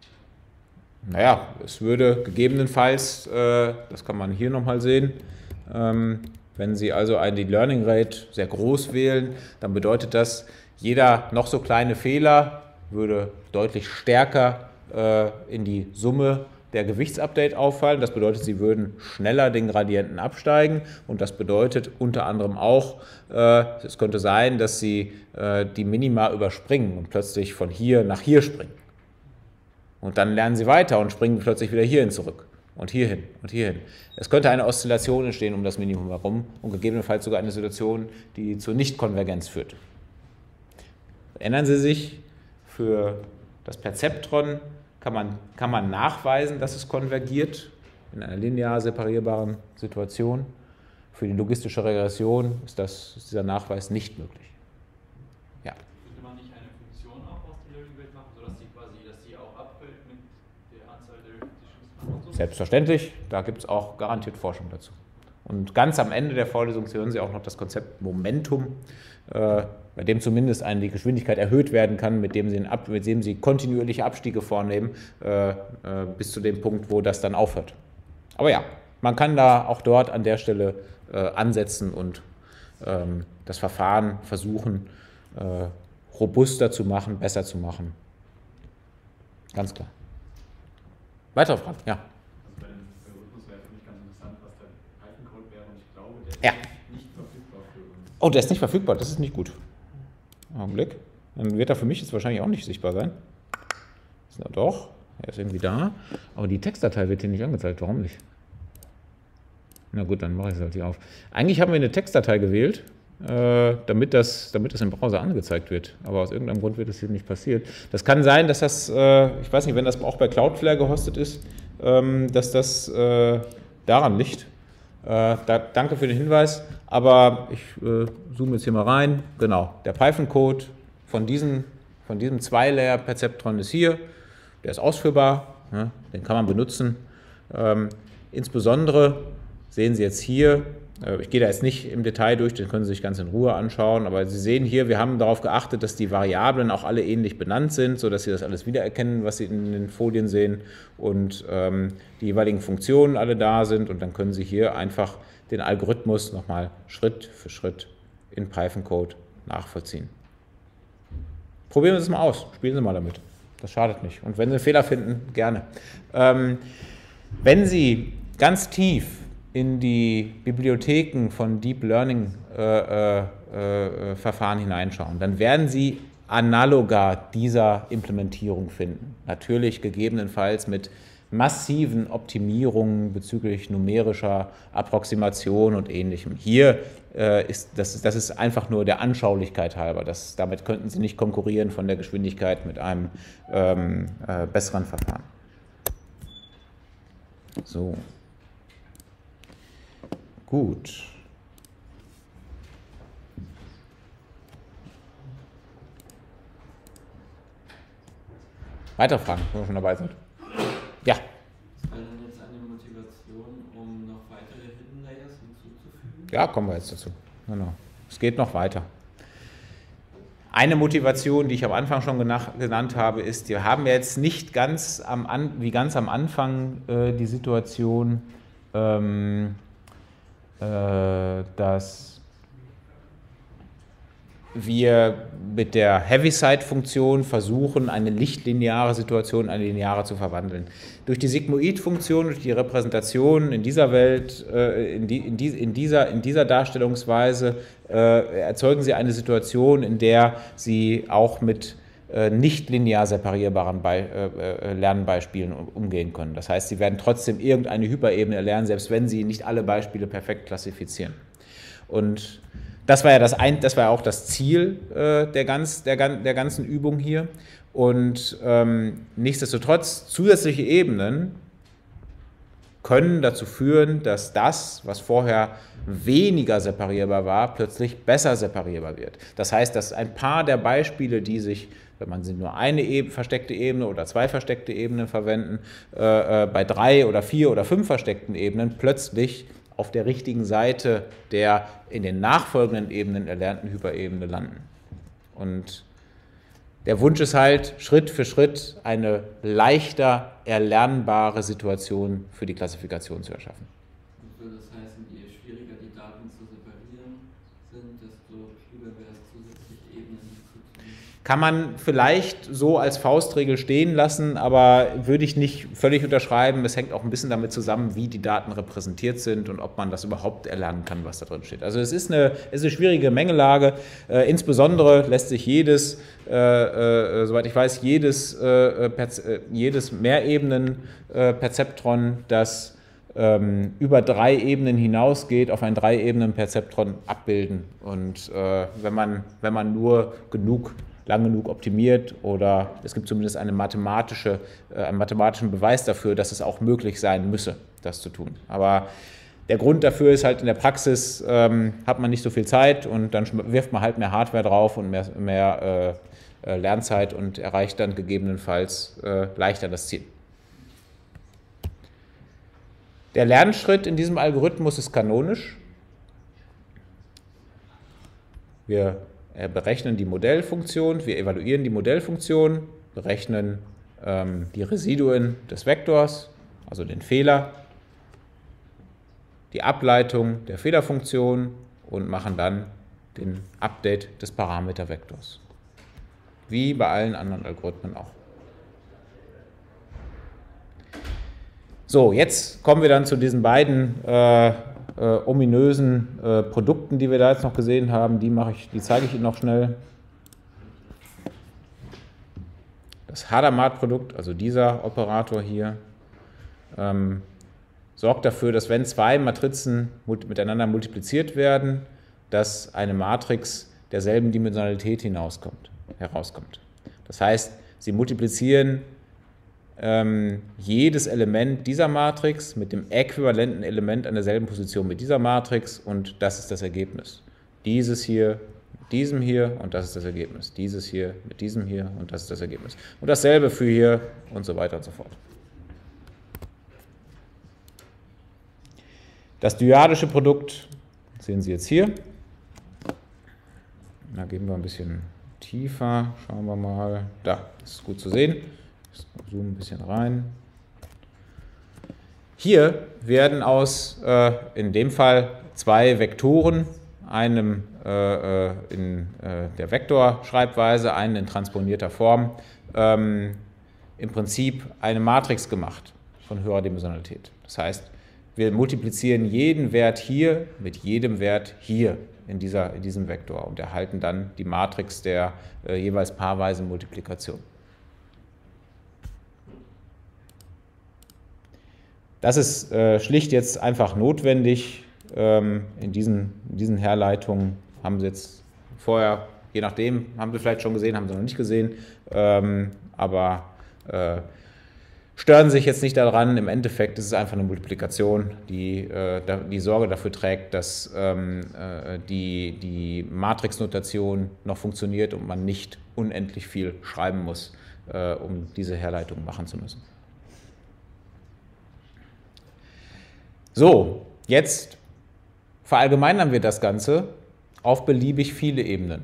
Naja, es würde gegebenenfalls, das kann man hier nochmal sehen, wenn Sie also die Learning Rate sehr groß wählen, dann bedeutet das, jeder noch so kleine Fehler würde deutlich stärker in die Summe der Gewichtsupdate auffallen. Das bedeutet, Sie würden schneller den Gradienten absteigen und das bedeutet unter anderem auch, es könnte sein, dass Sie die Minima überspringen und plötzlich von hier nach hier springen. Und dann lernen Sie weiter und springen plötzlich wieder hierhin zurück und hierhin und hierhin. Es könnte eine Oszillation entstehen um das Minimum herum und gegebenenfalls sogar eine Situation, die zur Nichtkonvergenz führt. Erinnern Sie sich, für das Perzeptron kann man nachweisen, dass es konvergiert in einer linear separierbaren Situation. Für die logistische Regression ist dieser Nachweis nicht möglich. Ja. Könnte man nicht eine Funktion auch aus der Learning Rate machen, sodass sie auch abfällt mit der Anzahl der Repetitions? Selbstverständlich, da gibt es auch garantiert Forschung dazu. Und ganz am Ende der Vorlesung hören Sie auch noch das Konzept Momentum, bei dem zumindest die Geschwindigkeit erhöht werden kann, mit dem Sie kontinuierliche Abstiege vornehmen, bis zu dem Punkt, wo das dann aufhört. Aber ja, man kann da auch dort an der Stelle ansetzen und das Verfahren versuchen, robuster zu machen, besser zu machen. Ganz klar. Weitere Fragen? Ja. Bei dem Algorithmus wäre für mich ganz interessant, was der Python-Code wäre und ich glaube, der Ja. ist nicht verfügbar für uns. Oh, der ist nicht verfügbar, das ist nicht gut. Augenblick. Dann wird er für mich jetzt wahrscheinlich auch nicht sichtbar sein. Na doch, er ist irgendwie da. Aber die Textdatei wird hier nicht angezeigt. Warum nicht? Na gut, dann mache ich es halt hier auf. Eigentlich haben wir eine Textdatei gewählt, damit das im Browser angezeigt wird. Aber aus irgendeinem Grund wird das hier nicht passiert. Das kann sein, dass das, ich weiß nicht, wenn das auch bei Cloudflare gehostet ist, dass das daran liegt. Danke für den Hinweis, aber ich zoome jetzt hier mal rein. Genau, der Python-Code von diesem 2-Layer-Perzeptron ist hier. Der ist ausführbar, ja, den kann man benutzen. Insbesondere sehen Sie jetzt hier, ich gehe da jetzt nicht im Detail durch, den können Sie sich ganz in Ruhe anschauen, aber Sie sehen hier, wir haben darauf geachtet, dass die Variablen auch alle ähnlich benannt sind, sodass Sie das alles wiedererkennen, was Sie in den Folien sehen und die jeweiligen Funktionen alle da sind und dann können Sie hier einfach den Algorithmus nochmal Schritt für Schritt in Python-Code nachvollziehen. Probieren Sie es mal aus, spielen Sie mal damit, das schadet nicht und wenn Sie einen Fehler finden, gerne. Wenn Sie ganz tief in die Bibliotheken von Deep Learning Verfahren hineinschauen, dann werden Sie Analoga dieser Implementierung finden. Natürlich gegebenenfalls mit massiven Optimierungen bezüglich numerischer Approximation und Ähnlichem. Hier das ist einfach nur der Anschaulichkeit halber. Damit könnten Sie nicht konkurrieren von der Geschwindigkeit mit einem besseren Verfahren. So. Gut. Weitere Fragen, wenn wir schon dabei sind? Ja. Was wäre denn jetzt eine Motivation, um noch weitere Hidden Layers hinzuzufügen? Ja, kommen wir jetzt dazu. Genau. Es geht noch weiter. Eine Motivation, die ich am Anfang schon genannt habe, ist, wir haben jetzt nicht ganz am Anfang die Situation, dass wir mit der Heaviside-Funktion versuchen, eine nicht-lineare Situation in eine lineare zu verwandeln. Durch die Sigmoid-Funktion, durch die Repräsentation in dieser Welt, in dieser Darstellungsweise, erzeugen Sie eine Situation, in der Sie auch mit nicht linear separierbaren Lernbeispielen umgehen können. Das heißt, Sie werden trotzdem irgendeine Hyperebene erlernen, selbst wenn Sie nicht alle Beispiele perfekt klassifizieren. Und das war ja auch das Ziel der ganzen Übung hier. Und nichtsdestotrotz, zusätzliche Ebenen können dazu führen, dass das, was vorher weniger separierbar war, plötzlich besser separierbar wird. Das heißt, dass ein paar der Beispiele, die sich, wenn man sie nur eine versteckte Ebene oder zwei versteckte Ebenen verwenden, bei 3 oder 4 oder 5 versteckten Ebenen plötzlich auf der richtigen Seite der in den nachfolgenden Ebenen erlernten Hyperebene landen. Und der Wunsch ist halt, Schritt für Schritt eine leichter erlernbare Situation für die Klassifikation zu erschaffen. Würde das heißen, je schwieriger die Daten zu separieren sind, desto klüger wäre es, zusätzliche Ebenen hinzuzunehmen? Kann man vielleicht so als Faustregel stehen lassen, aber würde ich nicht völlig unterschreiben. Es hängt auch ein bisschen damit zusammen, wie die Daten repräsentiert sind und ob man das überhaupt erlernen kann, was da drin steht. Also es ist eine schwierige Mengelage. Insbesondere lässt sich soweit ich weiß, jedes Mehrebenen-Perzeptron, das über 3 Ebenen hinausgeht, auf ein 3-Ebenen-Perzeptron abbilden. Und wenn man nur lang genug optimiert, oder es gibt zumindest einen mathematischen Beweis dafür, dass es auch möglich sein müsse, das zu tun. Aber der Grund dafür ist halt, in der Praxis hat man nicht so viel Zeit und dann wirft man halt mehr Hardware drauf und mehr Lernzeit und erreicht dann gegebenenfalls leichter das Ziel. Der Lernschritt in diesem Algorithmus ist kanonisch. Wir berechnen die Modellfunktion, wir evaluieren die Modellfunktion, berechnen die Residuen des Vektors, also den Fehler, die Ableitung der Fehlerfunktion und machen dann den Update des Parametervektors. Wie bei allen anderen Algorithmen auch. So, jetzt kommen wir dann zu diesen beiden ominösen Produkten, die wir da jetzt noch gesehen haben. Die zeige ich Ihnen noch schnell. Das Hadamard-Produkt, also dieser Operator hier, sorgt dafür, dass wenn 2 Matrizen miteinander multipliziert werden, dass eine Matrix derselben Dimensionalität herauskommt. Das heißt, Sie multiplizieren jedes Element dieser Matrix mit dem äquivalenten Element an derselben Position mit dieser Matrix und das ist das Ergebnis. Dieses hier mit diesem hier und das ist das Ergebnis. Dieses hier mit diesem hier und das ist das Ergebnis. Und dasselbe für hier und so weiter und so fort. Das dyadische Produkt sehen Sie jetzt hier. Da gehen wir ein bisschen tiefer. Schauen wir mal. Da ist gut zu sehen. Ich zoome ein bisschen rein. Hier werden aus, in dem Fall, 2 Vektoren, einem in der Vektorschreibweise, einen in transponierter Form, im Prinzip eine Matrix gemacht von höherer Dimensionalität. Das heißt, wir multiplizieren jeden Wert hier mit jedem Wert hier in diesem Vektor und erhalten dann die Matrix der jeweils paarweisen Multiplikation. Das ist schlicht jetzt einfach notwendig. In diesen Herleitungen haben Sie jetzt vorher, je nachdem, haben Sie vielleicht schon gesehen, haben Sie noch nicht gesehen, aber stören sich jetzt nicht daran. Im Endeffekt ist es einfach eine Multiplikation, die Sorge dafür trägt, dass die Matrixnotation noch funktioniert und man nicht unendlich viel schreiben muss, um diese Herleitung machen zu müssen. So, jetzt verallgemeinern wir das Ganze auf beliebig viele Ebenen.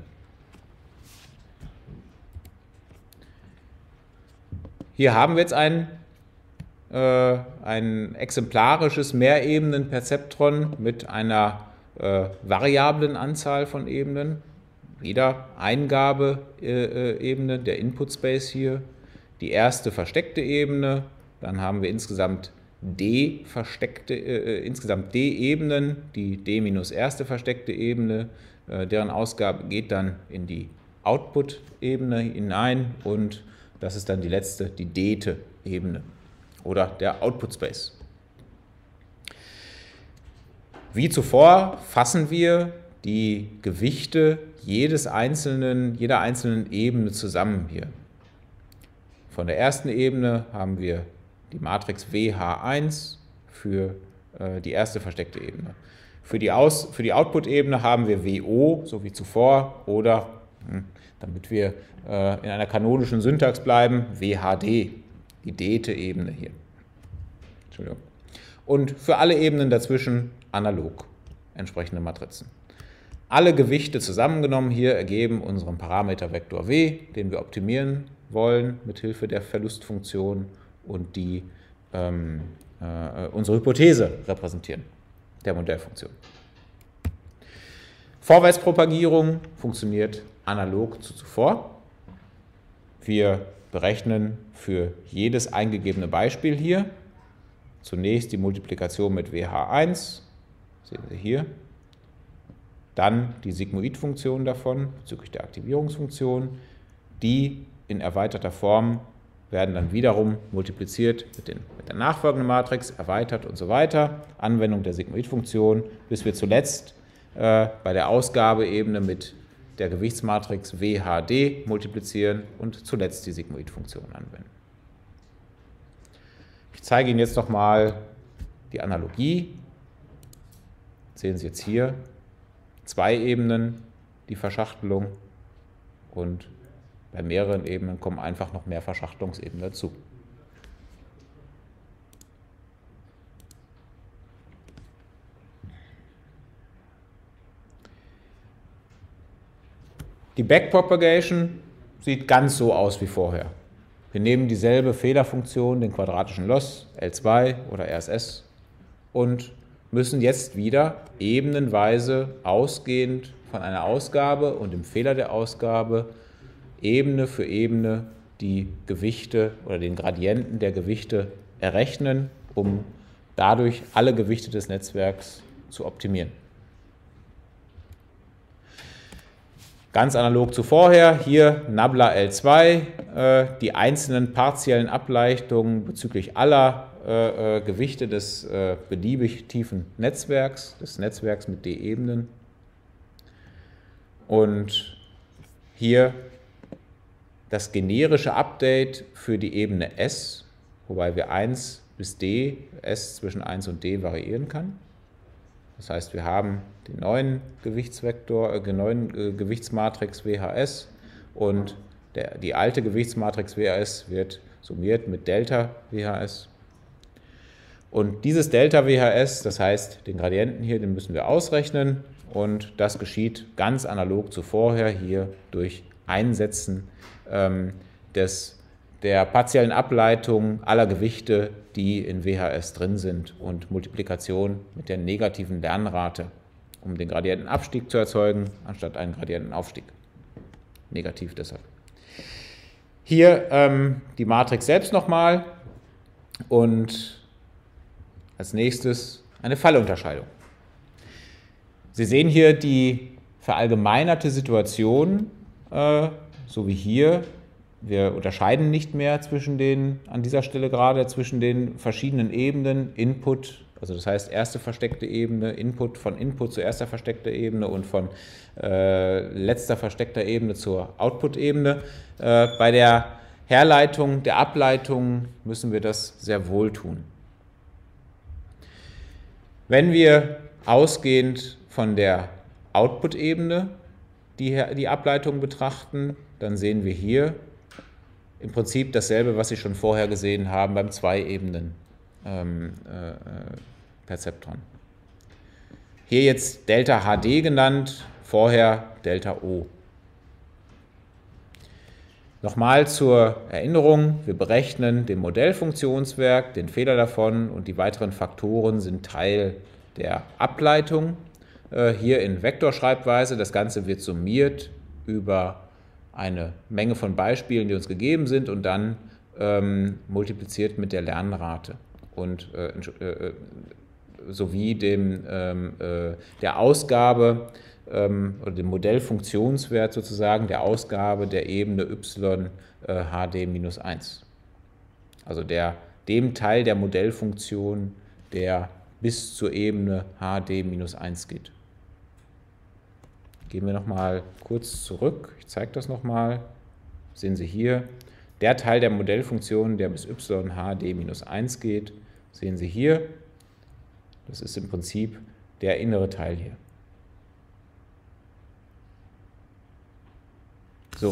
Hier haben wir jetzt ein exemplarisches Mehrebenen-Perzeptron mit einer variablen Anzahl von Ebenen. Wieder Eingabeebene, der Input-Space hier. Die erste versteckte Ebene. Dann haben wir insgesamt D Ebenen, die D minus erste versteckte Ebene. Deren Ausgabe geht dann in die Output-Ebene hinein und das ist dann die letzte, die D-te Ebene oder der Output-Space. Wie zuvor fassen wir die Gewichte jeder einzelnen Ebene zusammen hier. Von der ersten Ebene haben wir die Matrix WH1 für die erste versteckte Ebene. Für die Output-Ebene haben wir WO, so wie zuvor, oder, damit wir in einer kanonischen Syntax bleiben, WHD, die D-te Ebene hier. Entschuldigung. Und für alle Ebenen dazwischen analog entsprechende Matrizen. Alle Gewichte zusammengenommen hier ergeben unseren Parametervektor W, den wir optimieren wollen mit Hilfe der Verlustfunktion und die unsere Hypothese repräsentieren, der Modellfunktion. Vorwärtspropagierung funktioniert analog zu zuvor. Wir berechnen für jedes eingegebene Beispiel hier zunächst die Multiplikation mit WH1, sehen Sie hier, dann die Sigmoid-Funktion davon bezüglich der Aktivierungsfunktion, die in erweiterter Form werden dann wiederum multipliziert mit der nachfolgenden Matrix, erweitert und so weiter, Anwendung der Sigmoid-Funktion, bis wir zuletzt bei der Ausgabeebene mit der Gewichtsmatrix WHD multiplizieren und zuletzt die Sigmoid-Funktion anwenden. Ich zeige Ihnen jetzt nochmal die Analogie. Sehen Sie jetzt hier 2 Ebenen, die Verschachtelung, und bei mehreren Ebenen kommen einfach noch mehr Verschachtelungsebenen dazu. Die Backpropagation sieht ganz so aus wie vorher. Wir nehmen dieselbe Fehlerfunktion, den quadratischen Loss, L2 oder RSS, und müssen jetzt wieder ebenenweise ausgehend von einer Ausgabe und dem Fehler der Ausgabe Ebene für Ebene die Gewichte oder den Gradienten der Gewichte errechnen, um dadurch alle Gewichte des Netzwerks zu optimieren. Ganz analog zu vorher, hier Nabla L2, die einzelnen partiellen Ableichtungen bezüglich aller Gewichte des beliebig tiefen Netzwerks, des Netzwerks mit D-Ebenen. Und hier das generische Update für die Ebene S, wobei wir 1 bis D, S zwischen 1 und D variieren kann. Das heißt, wir haben den neuen Gewichtsmatrix WHS und die alte Gewichtsmatrix WHS wird summiert mit Delta WHS. Und dieses Delta WHS, das heißt, den Gradienten hier, den müssen wir ausrechnen, und das geschieht ganz analog zu vorher hier durch Einsetzen der partiellen Ableitung aller Gewichte, die in WHS drin sind, und Multiplikation mit der negativen Lernrate, um den Gradientenabstieg zu erzeugen, anstatt einen Gradientenaufstieg. Negativ deshalb. Hier die Matrix selbst nochmal und als nächstes eine Fallunterscheidung. Sie sehen hier die verallgemeinerte Situation, so wie hier. Wir unterscheiden nicht mehr an dieser Stelle gerade zwischen den verschiedenen Ebenen, Input, also das heißt erste versteckte Ebene, von Input zu erster versteckter Ebene und von letzter versteckter Ebene zur Output-Ebene. Bei der Herleitung der Ableitung müssen wir das sehr wohl tun. Wenn wir ausgehend von der Output-Ebene die Ableitung betrachten, dann sehen wir hier im Prinzip dasselbe, was Sie schon vorher gesehen haben beim 2-Ebenen-Perzeptron. Hier jetzt Delta HD genannt vorher Delta O. Nochmal zur Erinnerung, wir berechnen den Modellfunktionswert, den Fehler davon und die weiteren Faktoren sind Teil der Ableitung. Hier in Vektorschreibweise, das Ganze wird summiert über eine Menge von Beispielen, die uns gegeben sind und dann multipliziert mit der Lernrate und sowie der Ausgabe oder dem Modellfunktionswert sozusagen der Ausgabe der Ebene y hd-1. Also dem Teil der Modellfunktion, der bis zur Ebene hd-1 geht. Gehen wir nochmal kurz zurück. Ich zeige das nochmal. Sehen Sie hier, der Teil der Modellfunktion, der bis y hd-1 geht, sehen Sie hier. Das ist im Prinzip der innere Teil hier. So.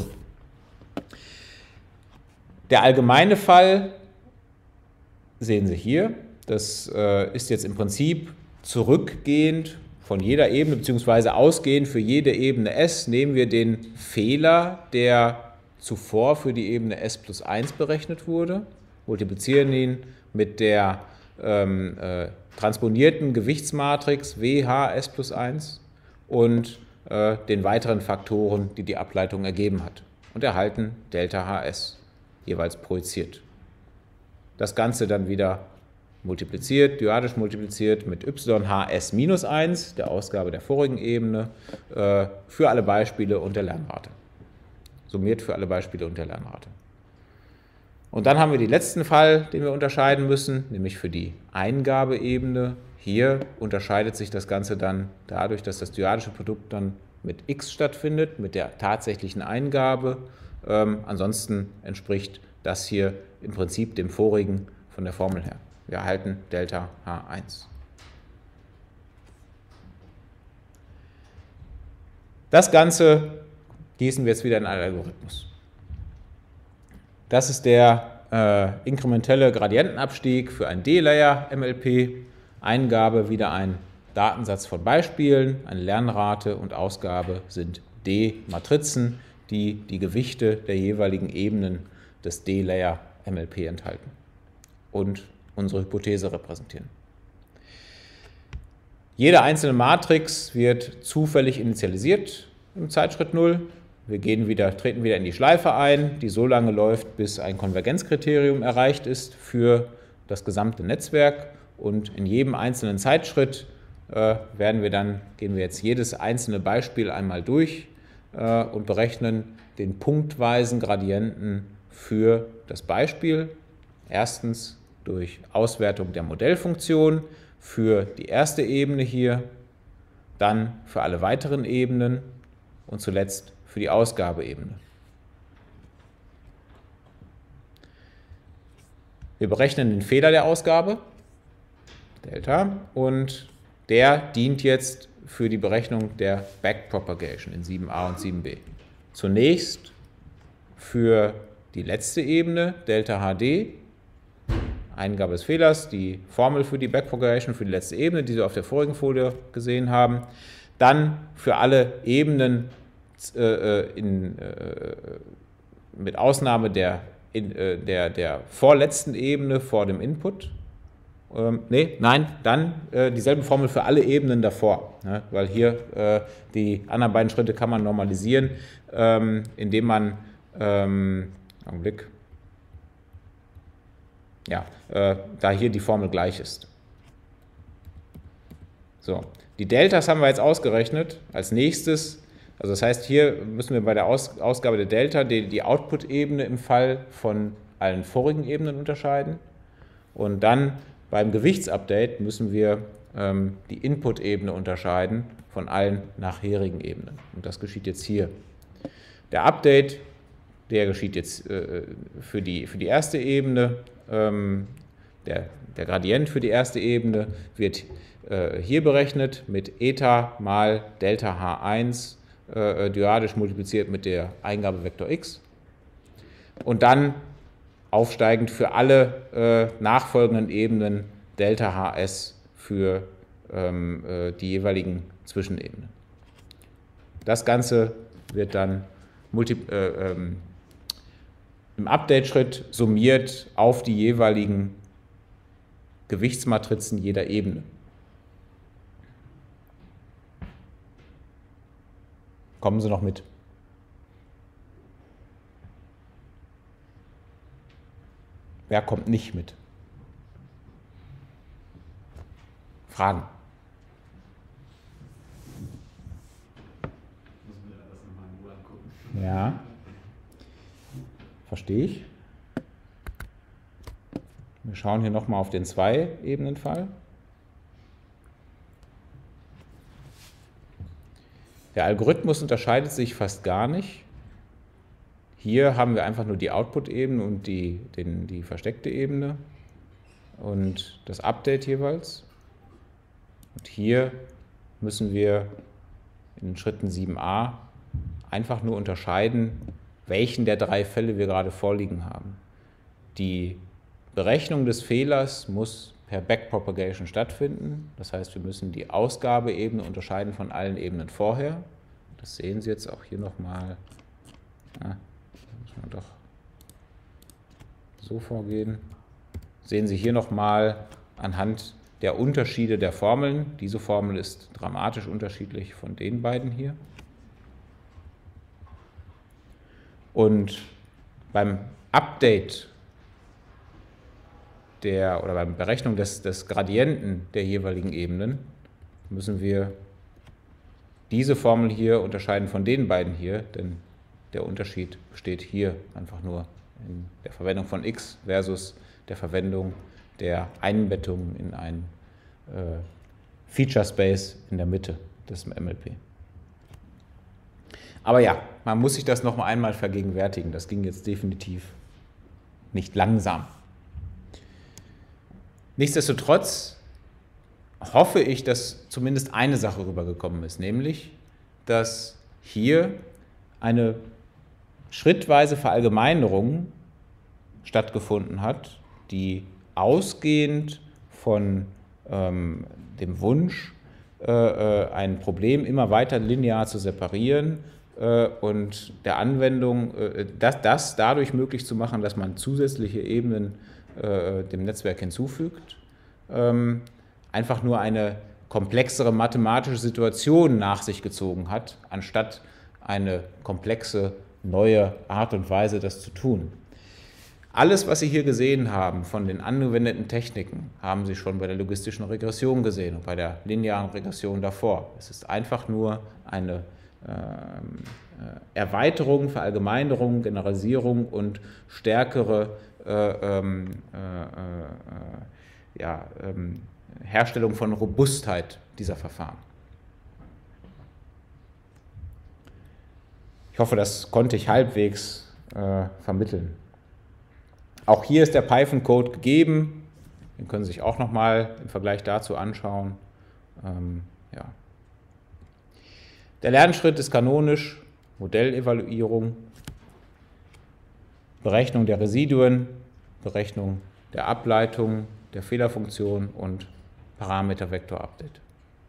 Der allgemeine Fall sehen Sie hier. Das ist jetzt im Prinzip zurückgehend von jeder Ebene, beziehungsweise ausgehend für jede Ebene S, nehmen wir den Fehler, der zuvor für die Ebene S plus 1 berechnet wurde, multiplizieren ihn mit der transponierten Gewichtsmatrix WHS plus 1 und den weiteren Faktoren, die die Ableitung ergeben hat und erhalten Delta HS, jeweils projiziert. Das Ganze dann wieder multipliziert, dyadisch multipliziert mit YHS minus 1, der Ausgabe der vorigen Ebene, für alle Beispiele und der Lernrate. Summiert für alle Beispiele und der Lernrate. Und dann haben wir den letzten Fall, den wir unterscheiden müssen, nämlich für die Eingabeebene. Hier unterscheidet sich das Ganze dann dadurch, dass das dyadische Produkt dann mit x stattfindet, mit der tatsächlichen Eingabe. Ansonsten entspricht das hier im Prinzip dem vorigen von der Formel her. Wir erhalten Delta H1. Das Ganze gießen wir jetzt wieder in einen Algorithmus. Das ist der inkrementelle Gradientenabstieg für ein D-Layer MLP. Eingabe wieder ein Datensatz von Beispielen, eine Lernrate und Ausgabe sind D-Matrizen, die die Gewichte der jeweiligen Ebenen des D-Layer MLP enthalten und unsere Hypothese repräsentieren. Jede einzelne Matrix wird zufällig initialisiert im Zeitschritt 0. Wir treten wieder in die Schleife ein, die so lange läuft, bis ein Konvergenzkriterium erreicht ist für das gesamte Netzwerk. Und in jedem einzelnen Zeitschritt gehen wir jetzt jedes einzelne Beispiel einmal durch und berechnen den punktweisen Gradienten für das Beispiel. Erstens durch Auswertung der Modellfunktion für die erste Ebene hier, dann für alle weiteren Ebenen und zuletzt für die Ausgabeebene. Wir berechnen den Fehler der Ausgabe, Delta, und der dient jetzt für die Berechnung der Backpropagation in 7a und 7b. Zunächst für die letzte Ebene, Delta HD, Eingabe des Fehlers, die Formel für die Backpropagation für die letzte Ebene, die Sie auf der vorigen Folie gesehen haben. Dann für alle Ebenen mit Ausnahme der vorletzten Ebene vor dem Input. Dann dieselbe Formel für alle Ebenen davor, ne, weil hier die anderen beiden Schritte kann man normalisieren, indem man, da hier die Formel gleich ist. So, die Deltas haben wir jetzt ausgerechnet als nächstes. Also das heißt, hier müssen wir bei der Ausgabe der Delta die Output-Ebene im Fall von allen vorigen Ebenen unterscheiden. Und dann beim Gewichtsupdate müssen wir die Input-Ebene unterscheiden von allen nachherigen Ebenen. Und das geschieht jetzt hier. Der Update, der geschieht jetzt für die erste Ebene. Der Gradient für die erste Ebene wird hier berechnet mit Eta mal Delta H1 dyadisch multipliziert mit der Eingabe Vektor x und dann aufsteigend für alle nachfolgenden Ebenen Delta HS für die jeweiligen Zwischenebenen. das Ganze wird dann im Update-Schritt summiert auf die jeweiligen Gewichtsmatrizen jeder Ebene. Kommen Sie noch mit? Wer kommt nicht mit? Fragen? Ich muss mir das nochmal in Ruhe angucken. Ja. Verstehe ich. Wir schauen hier nochmal auf den Zwei-Ebenen-Fall. Der Algorithmus unterscheidet sich fast gar nicht. Hier haben wir einfach nur die Output-Ebene und die versteckte Ebene und das Update jeweils. Und hier müssen wir in den Schritten 7a einfach nur unterscheiden, welchen der 3 Fälle wir gerade vorliegen haben. Die Berechnung des Fehlers muss per Backpropagation stattfinden. Das heißt, wir müssen die Ausgabeebene unterscheiden von allen Ebenen vorher. Das sehen Sie jetzt auch hier nochmal. Ja, muss man doch so vorgehen. Sehen Sie hier nochmal anhand der Unterschiede der Formeln. Diese Formel ist dramatisch unterschiedlich von den beiden hier. Und beim Update oder bei der Berechnung des Gradienten der jeweiligen Ebenen müssen wir diese Formel hier unterscheiden von den beiden hier, denn der Unterschied besteht hier einfach nur in der Verwendung von x versus der Verwendung der Einbettung in einen Feature Space in der Mitte des MLP. Aber ja, man muss sich das noch einmal vergegenwärtigen. Das ging jetzt definitiv nicht langsam. Nichtsdestotrotz hoffe ich, dass zumindest eine Sache rübergekommen ist, nämlich, dass hier eine schrittweise Verallgemeinerung stattgefunden hat, die ausgehend von dem Wunsch, ein Problem immer weiter linear zu separieren und der Anwendung, das dadurch möglich zu machen, dass man zusätzliche Ebenen dem Netzwerk hinzufügt, einfach nur eine komplexere mathematische Situation nach sich gezogen hat, anstatt eine komplexe neue Art und Weise, das zu tun. Alles, was Sie hier gesehen haben von den angewendeten Techniken, haben Sie schon bei der logistischen Regression gesehen und bei der linearen Regression davor. Es ist einfach nur eine Erweiterung, Verallgemeinerung, Generalisierung und stärkere Herstellung von Robustheit dieser Verfahren. Ich hoffe, das konnte ich halbwegs vermitteln. Auch hier ist der Python-Code gegeben. Den können Sie sich auch nochmal im Vergleich dazu anschauen. Ja. Der Lernschritt ist kanonisch: Modellevaluierung, Berechnung der Residuen, Berechnung der Ableitung, der Fehlerfunktion und Parameter-Vektor-Update.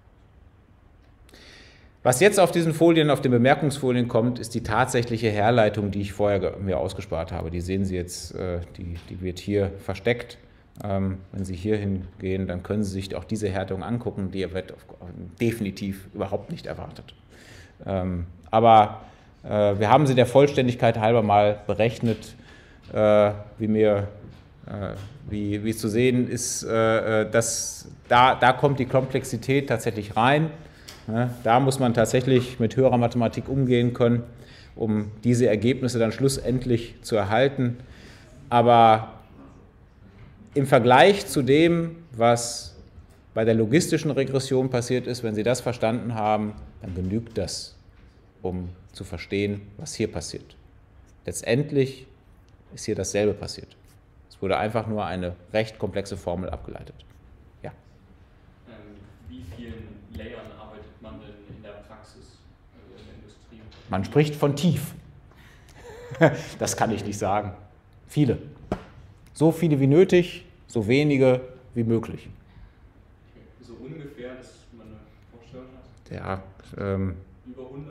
Was jetzt auf diesen Folien, auf den Bemerkungsfolien kommt, ist die tatsächliche Herleitung, die ich vorher mir ausgespart habe. Die sehen Sie jetzt, die wird hier versteckt. Wenn Sie hier hingehen, dann können Sie sich auch diese Härtung angucken, die wird definitiv überhaupt nicht erwartet. Aber wir haben sie der Vollständigkeit halber mal berechnet, wie es zu sehen ist, dass da kommt die Komplexität tatsächlich rein. Da muss man tatsächlich mit höherer Mathematik umgehen können, um diese Ergebnisse dann schlussendlich zu erhalten. Aber im Vergleich zu dem, was bei der logistischen Regression passiert ist, wenn Sie das verstanden haben, dann genügt das, um zu verstehen, was hier passiert. Letztendlich ist hier dasselbe passiert. Es wurde einfach nur eine recht komplexe Formel abgeleitet. Ja. Wie vielen Layern arbeitet man denn in der Praxis, also in der Industrie? Man spricht von tief. Das kann ich nicht sagen. Viele. So viele wie nötig, so wenige wie möglich. So ungefähr, dass man eine Vorstellung hat? Ja, Über 100?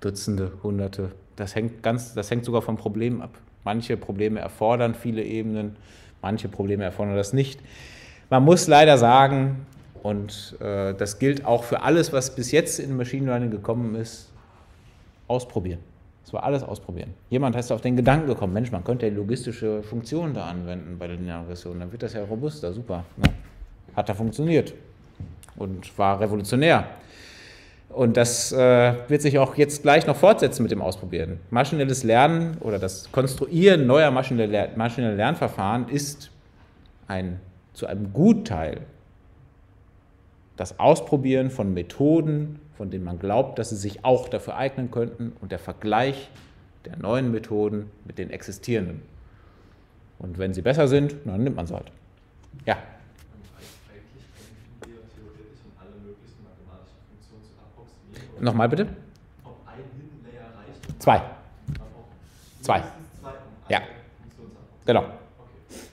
Dutzende, Hunderte. Das hängt sogar vom Problem ab. Manche Probleme erfordern viele Ebenen, manche Probleme erfordern das nicht. Man muss leider sagen, und das gilt auch für alles, was bis jetzt in Machine Learning gekommen ist, ausprobieren. Das war alles ausprobieren. Jemand ist auf den Gedanken gekommen, Mensch, man könnte ja logistische Funktionen da anwenden bei der linearen Regression, dann wird das ja robuster, super. Ne? Hat da funktioniert und war revolutionär. Und das wird sich auch jetzt gleich noch fortsetzen mit dem Ausprobieren. Maschinelles Lernen oder das Konstruieren neuer maschineller Lernverfahren ist zu einem Gutteil das Ausprobieren von Methoden, von denen man glaubt, dass sie sich auch dafür eignen könnten, und der Vergleich der neuen Methoden mit den existierenden. Und wenn sie besser sind, dann nimmt man sie halt. Ja. Eigentlich könnten wir theoretisch in alle möglichen mathematischen Funktionen zu approximieren. Nochmal bitte? Ob ein Hidden Layer reicht? Zwei. Zwei. Mindestens zwei, um Ja. alle Funktionen zu approximieren. Genau. Okay.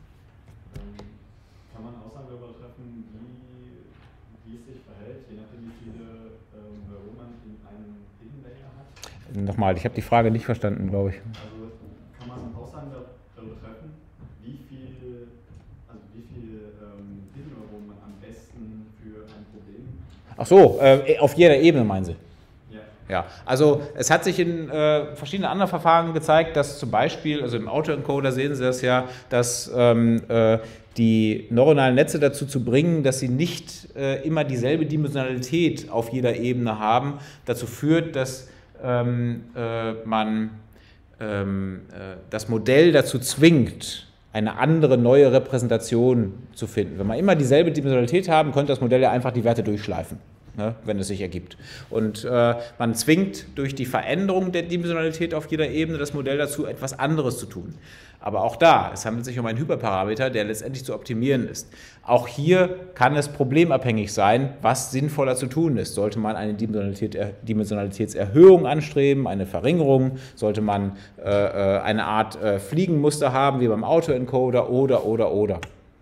Kann man Aussagen darüber treffen, wie es sich verhält, je nachdem, wie viele Neuronen man in einem Hidden Layer hat? Nochmal, ich habe die Frage nicht verstanden, glaube ich. Also kann man Aussagen darüber treffen, wie viele Hidden-Neuronen man am besten für ein Problem? Ach so, auf jeder Ebene meinen Sie? Ja. Ja, also es hat sich in verschiedenen anderen Verfahren gezeigt, dass zum Beispiel, also im Autoencoder sehen Sie das ja, dass die neuronalen Netze dazu zu bringen, dass sie nicht immer dieselbe Dimensionalität auf jeder Ebene haben, dazu führt, dass man das Modell dazu zwingt, eine andere, neue Repräsentation zu finden. Wenn wir immer dieselbe Dimensionalität haben, könnte das Modell ja einfach die Werte durchschleifen, ne, wenn es sich ergibt. Und man zwingt durch die Veränderung der Dimensionalität auf jeder Ebene das Modell dazu, etwas anderes zu tun. Aber auch da, es handelt sich um einen Hyperparameter, der letztendlich zu optimieren ist. Auch hier kann es problemabhängig sein, was sinnvoller zu tun ist. Sollte man eine Dimensionalitätserhöhung anstreben, eine Verringerung? Sollte man eine Art Fliegenmuster haben, wie beim Autoencoder, oder?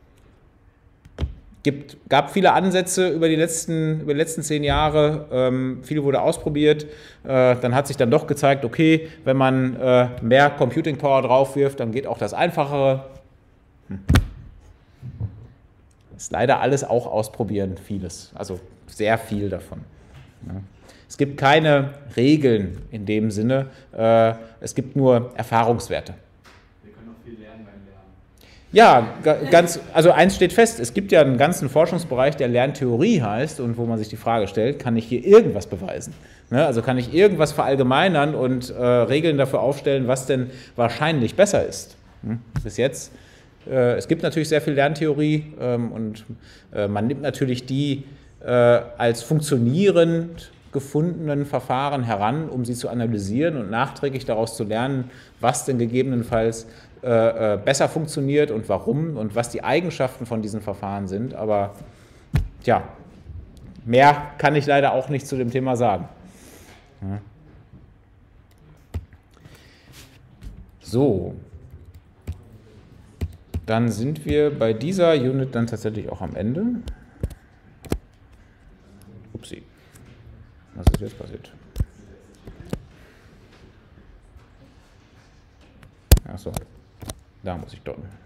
Gab viele Ansätze über die letzten 10 Jahre, viel wurde ausprobiert, dann hat sich dann doch gezeigt, okay, wenn man mehr Computing Power drauf wirft, dann geht auch das Einfachere. Ist leider alles auch ausprobieren, vieles, also sehr viel davon. Ja. Es gibt keine Regeln in dem Sinne, es gibt nur Erfahrungswerte. Wir können auch viel lernen beim Lernen. Ja, also eins steht fest, es gibt ja einen ganzen Forschungsbereich, der Lerntheorie heißt, und wo man sich die Frage stellt, kann ich hier irgendwas beweisen? Ne? Also kann ich irgendwas verallgemeinern und Regeln dafür aufstellen, was denn wahrscheinlich besser ist? Bis jetzt. Es gibt natürlich sehr viel Lerntheorie und man nimmt natürlich die als funktionierend gefundenen Verfahren heran, um sie zu analysieren und nachträglich daraus zu lernen, was denn gegebenenfalls besser funktioniert und warum und was die Eigenschaften von diesen Verfahren sind. Aber ja, mehr kann ich leider auch nicht zu dem Thema sagen. Ja. So, dann sind wir bei dieser Unit dann tatsächlich auch am Ende. Upsi, was ist jetzt passiert? Achso, da muss ich docken.